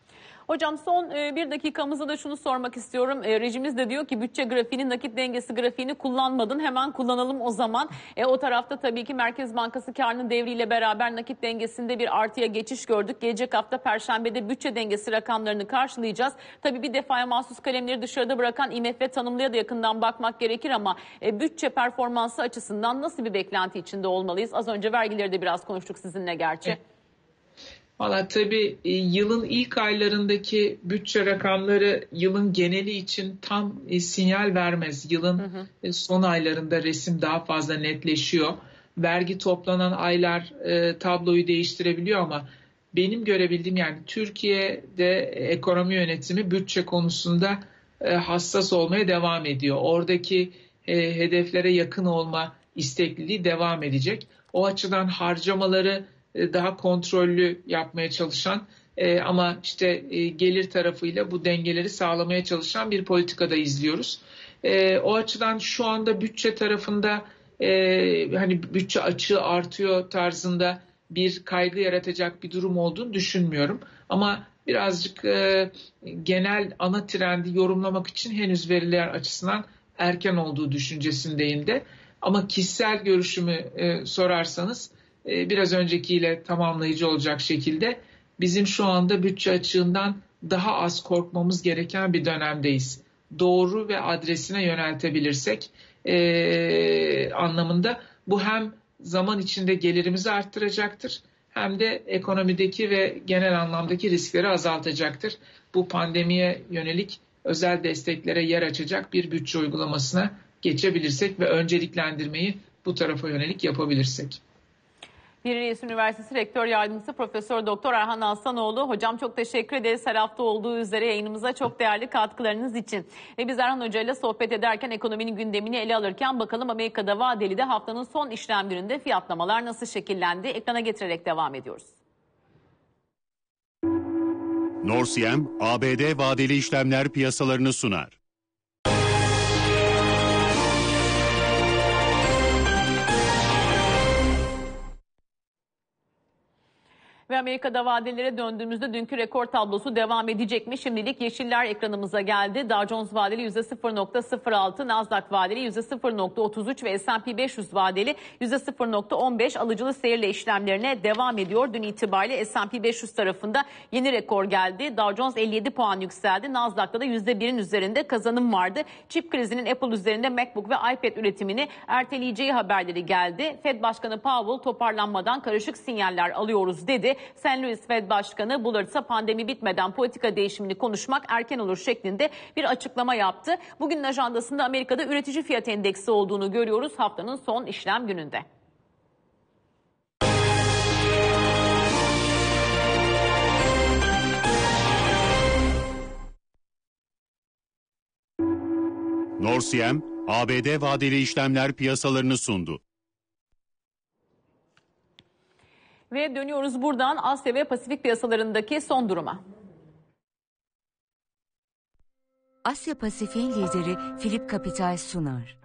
Hocam son e, bir dakikamızda da şunu sormak istiyorum. E, rejimiz de diyor ki bütçe grafiğini, nakit dengesi grafiğini kullanmadın. Hemen kullanalım o zaman. E, o tarafta tabii ki Merkez Bankası karının devriyle beraber nakit dengesinde bir artıya geçiş gördük. Gelecek hafta Perşembe'de bütçe dengesi rakamlarını karşılayacağız. Tabii bir defaya mahsus kalemleri dışarıda bırakan I M F tanımlıya da yakından bakmak gerekir ama e, bütçe performansı açısından nasıl bir beklenti içinde olmalıyız? Az önce vergileri de biraz konuştuk sizinle gerçi. Evet. Valla tabii e, yılın ilk aylarındaki bütçe rakamları yılın geneli için tam e, sinyal vermez. Yılın hı hı. E, son aylarında resim daha fazla netleşiyor. Vergi toplanan aylar e, tabloyu değiştirebiliyor ama benim görebildiğim yani Türkiye'de ekonomi yönetimi bütçe konusunda e, hassas olmaya devam ediyor. Oradaki e, hedeflere yakın olma istekliliği devam edecek. O açıdan harcamaları daha kontrollü yapmaya çalışan e, ama işte e, gelir tarafıyla bu dengeleri sağlamaya çalışan bir politikada izliyoruz. E, o açıdan şu anda bütçe tarafında e, hani bütçe açığı artıyor tarzında bir kaygı yaratacak bir durum olduğunu düşünmüyorum. Ama birazcık e, genel ana trendi yorumlamak için henüz veriler açısından erken olduğu düşüncesindeyim de. Ama kişisel görüşümü e, sorarsanız biraz öncekiyle tamamlayıcı olacak şekilde bizim şu anda bütçe açığından daha az korkmamız gereken bir dönemdeyiz. Doğru ve adresine yöneltebilirsek e, anlamında bu hem zaman içinde gelirimizi arttıracaktır hem de ekonomideki ve genel anlamdaki riskleri azaltacaktır. Bu pandemiye yönelik özel desteklere yer açacak bir bütçe uygulamasına geçebilirsek ve önceliklendirmeyi bu tarafa yönelik yapabilirsek. Bir Reis Üniversitesi Rektör Yardımcısı Profesör Doktor Erhan Aslanoğlu. Hocam çok teşekkür ederiz her hafta olduğu üzere yayınımıza çok değerli katkılarınız için. Ve biz Erhan Hoca ile sohbet ederken ekonominin gündemini ele alırken bakalım Amerika'da vadeli de haftanın son işlem gününde fiyatlamalar nasıl şekillendi? Ekrana getirerek devam ediyoruz. Norsiyem, A B D vadeli işlemler piyasalarını sunar. Ve Amerika'da vadelere döndüğümüzde dünkü rekor tablosu devam edecek mi? Şimdilik yeşiller ekranımıza geldi. Dow Jones vadeli yüzde sıfır nokta sıfır altı, Nasdaq vadeli yüzde sıfır nokta otuz üç ve S and P beş yüz vadeli yüzde sıfır nokta on beş alıcılı seyirle işlemlerine devam ediyor. Dün itibariyle S and P beş yüz tarafında yeni rekor geldi. Dow Jones elli yedi puan yükseldi. Nasdaq'ta da yüzde birin üzerinde kazanım vardı. Çip krizinin Apple üzerinde MacBook ve iPad üretimini erteleyeceği haberleri geldi. Fed Başkanı Powell toparlanmadan karışık sinyaller alıyoruz dedi. Saint Louis Fed Başkanı Bullard'a pandemi bitmeden politika değişimini konuşmak erken olur şeklinde bir açıklama yaptı. Bugünün ajandasında Amerika'da üretici fiyat endeksi olduğunu görüyoruz haftanın son işlem gününde. Norsiyem, A B D vadeli işlemler piyasalarını sundu. Ve dönüyoruz buradan Asya ve Pasifik piyasalarındaki son duruma. Asya Pasifik'in lideri Philip Capital sunar.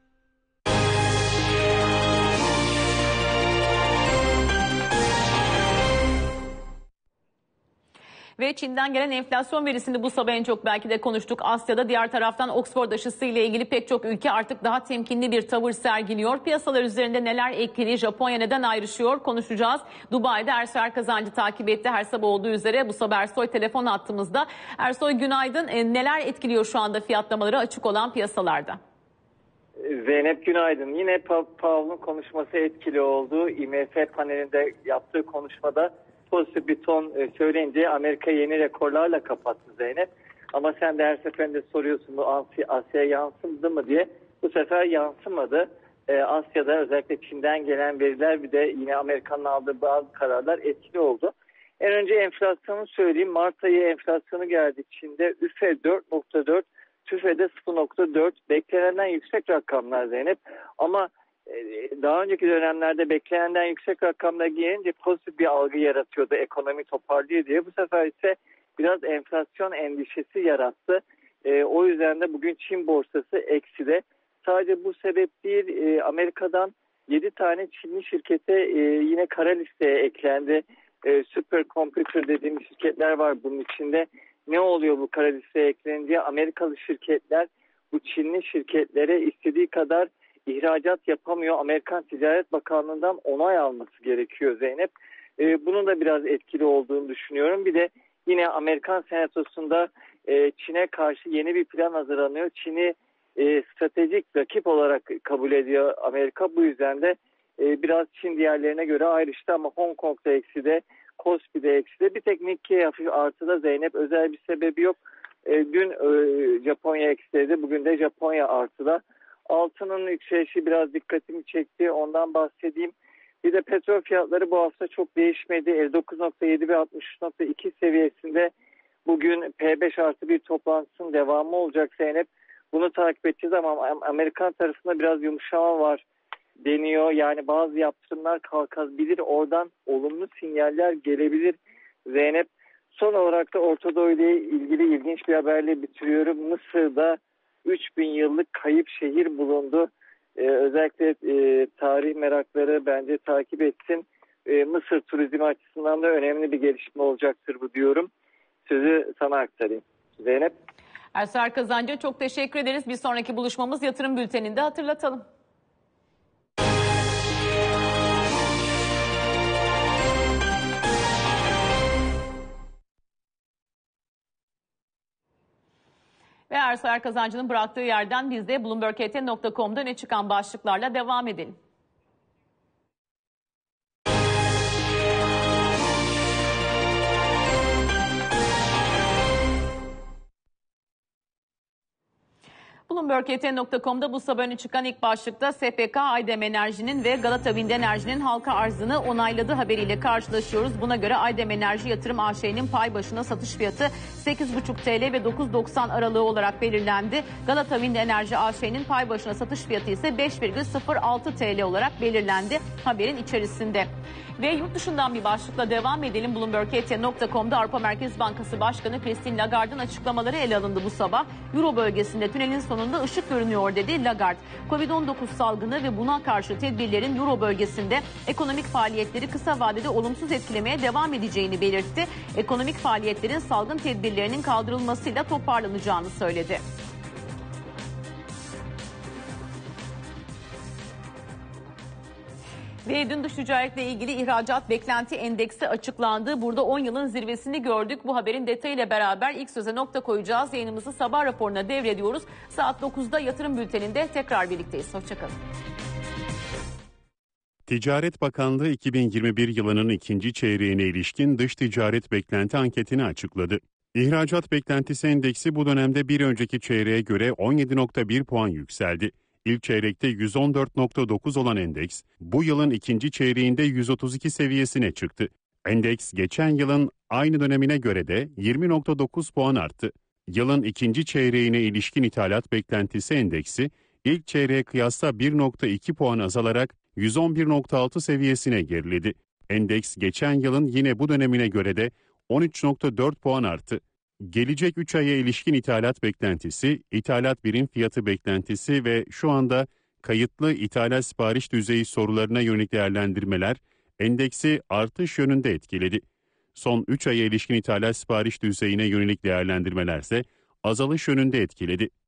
Ve Çin'den gelen enflasyon verisini bu sabah en çok belki de konuştuk. Asya'da diğer taraftan Oxford aşısı ile ilgili pek çok ülke artık daha temkinli bir tavır sergiliyor. Piyasalar üzerinde neler etkili, Japonya neden ayrışıyor konuşacağız. Dubai'de Ersoy Erkazancı takip etti her sabah olduğu üzere. Bu sabah Ersoy telefon attığımızda. Ersoy günaydın. E, neler etkiliyor şu anda fiyatlamaları açık olan piyasalarda? Zeynep günaydın. Yine Powell'ın konuşması etkili oldu. I M F panelinde yaptığı konuşmada pozitif bir ton söyleyince Amerika yeni rekorlarla kapattı Zeynep. Ama sen de her seferinde soruyorsun bu Asya'ya yansıdı mı diye. Bu sefer yansımadı. Ee, Asya'da özellikle Çin'den gelen veriler bir de yine Amerika'nın aldığı bazı kararlar etkili oldu. En önce enflasyonu söyleyeyim. Mart ayı enflasyonu geldi Çin'de. Ü F dört nokta dört, TÜFE'de sıfır nokta dört. Beklenenden yüksek rakamlar Zeynep. Ama daha önceki dönemlerde beklenenden yüksek rakamlar gelince pozitif bir algı yaratıyordu ekonomi toparlıyor diye. Bu sefer ise biraz enflasyon endişesi yarattı. E, o yüzden de bugün Çin borsası ekside. Sadece bu sebep değil, e, Amerika'dan yedi tane Çinli şirkete e, yine kara listeye eklendi. E, Super Computer dediğimiz şirketler var bunun içinde. Ne oluyor bu kara listeye eklenince? Amerikalı şirketler bu Çinli şirketlere istediği kadar ihracat yapamıyor. Amerikan Ticaret Bakanlığı'ndan onay alması gerekiyor Zeynep. E, bunun da biraz etkili olduğunu düşünüyorum. Bir de yine Amerikan Senatosu'nda e, Çin'e karşı yeni bir plan hazırlanıyor. Çin'i e, stratejik rakip olarak kabul ediyor Amerika. Bu yüzden de e, biraz Çin diğerlerine göre ayrıştı ama Hong Kong'da eksi de, Kospi'de eksi de. Bir tek Nikkei hafif artıda Zeynep, özel bir sebebi yok. E, dün e, Japonya eksideydi, bugün de Japonya artıda. Altının yükselişi biraz dikkatimi çekti, ondan bahsedeyim. Bir de petrol fiyatları bu hafta çok değişmedi. elli dokuz nokta yedi ve altmış üç nokta iki seviyesinde bugün P beş artı bir toplantısının devamı olacak Zeynep. Bunu takip edeceğiz ama Amerikan tarafında biraz yumuşama var deniyor. Yani bazı yaptırımlar kalkabilir, oradan olumlu sinyaller gelebilir Zeynep. Son olarak da Orta Doğu ile ilgili ilginç bir haberle bitiriyorum. Mısır'da üç bin yıllık kayıp şehir bulundu. Ee, özellikle e, tarih merakları bence takip etsin. E, Mısır turizmi açısından da önemli bir gelişme olacaktır bu diyorum. Sözü sana aktarayım. Zeynep. Ersar Kazancı'ya çok teşekkür ederiz. Bir sonraki buluşmamız yatırım bülteninde, hatırlatalım. Ve Ersar Kazancı'nın bıraktığı yerden biz de Bloomberg H T nokta com'da öne çıkan başlıklarla devam edelim. Bloomberg H T nokta com'da bu sabah öne çıkan ilk başlıkta S P K, Aydem Enerji'nin ve Galata Wind Enerji'nin halka arzını onayladığı haberiyle karşılaşıyoruz. Buna göre Aydem Enerji Yatırım A Ş'nin pay başına satış fiyatı sekiz buçuk TL ve dokuz doksan aralığı olarak belirlendi. Galata Wind Enerji A Ş'nin pay başına satış fiyatı ise beş virgül sıfır altı TL olarak belirlendi haberin içerisinde. Ve yurt dışından bir başlıkla devam edelim. Bloomberg H T nokta com'da Avrupa Merkez Bankası Başkanı Christine Lagarde'ın açıklamaları ele alındı bu sabah. Euro bölgesinde tünelin sonunda ışık görünüyor dedi Lagarde. Covid on dokuz salgını ve buna karşı tedbirlerin Euro bölgesinde ekonomik faaliyetleri kısa vadede olumsuz etkilemeye devam edeceğini belirtti. Ekonomik faaliyetlerin salgın tedbirlerinin kaldırılmasıyla toparlanacağını söyledi. Ve dün dış ticaretle ilgili ihracat beklenti endeksi açıklandı. Burada on yılın zirvesini gördük. Bu haberin detayıyla beraber ilk söze nokta koyacağız. Yayınımızı sabah raporuna devrediyoruz. Saat dokuzda yatırım bülteninde tekrar birlikteyiz. Hoşçakalın. Ticaret Bakanlığı iki bin yirmi bir yılının ikinci çeyreğine ilişkin dış ticaret beklenti anketini açıkladı. İhracat beklentisi endeksi bu dönemde bir önceki çeyreğe göre on yedi nokta bir puan yükseldi. İlk çeyrekte yüz on dört nokta dokuz olan endeks, bu yılın ikinci çeyreğinde yüz otuz iki seviyesine çıktı. Endeks geçen yılın aynı dönemine göre de yirmi nokta dokuz puan arttı. Yılın ikinci çeyreğine ilişkin ithalat beklentisi endeksi, ilk çeyreğe kıyasla bir nokta iki puan azalarak yüz on bir nokta altı seviyesine geriledi. Endeks geçen yılın yine bu dönemine göre de on üç nokta dört puan arttı. Gelecek üç aya ilişkin ithalat beklentisi, ithalat birim fiyatı beklentisi ve şu anda kayıtlı ithalat sipariş düzeyi sorularına yönelik değerlendirmeler endeksi artış yönünde etkiledi. Son üç aya ilişkin ithalat sipariş düzeyine yönelik değerlendirmeler ise azalış yönünde etkiledi.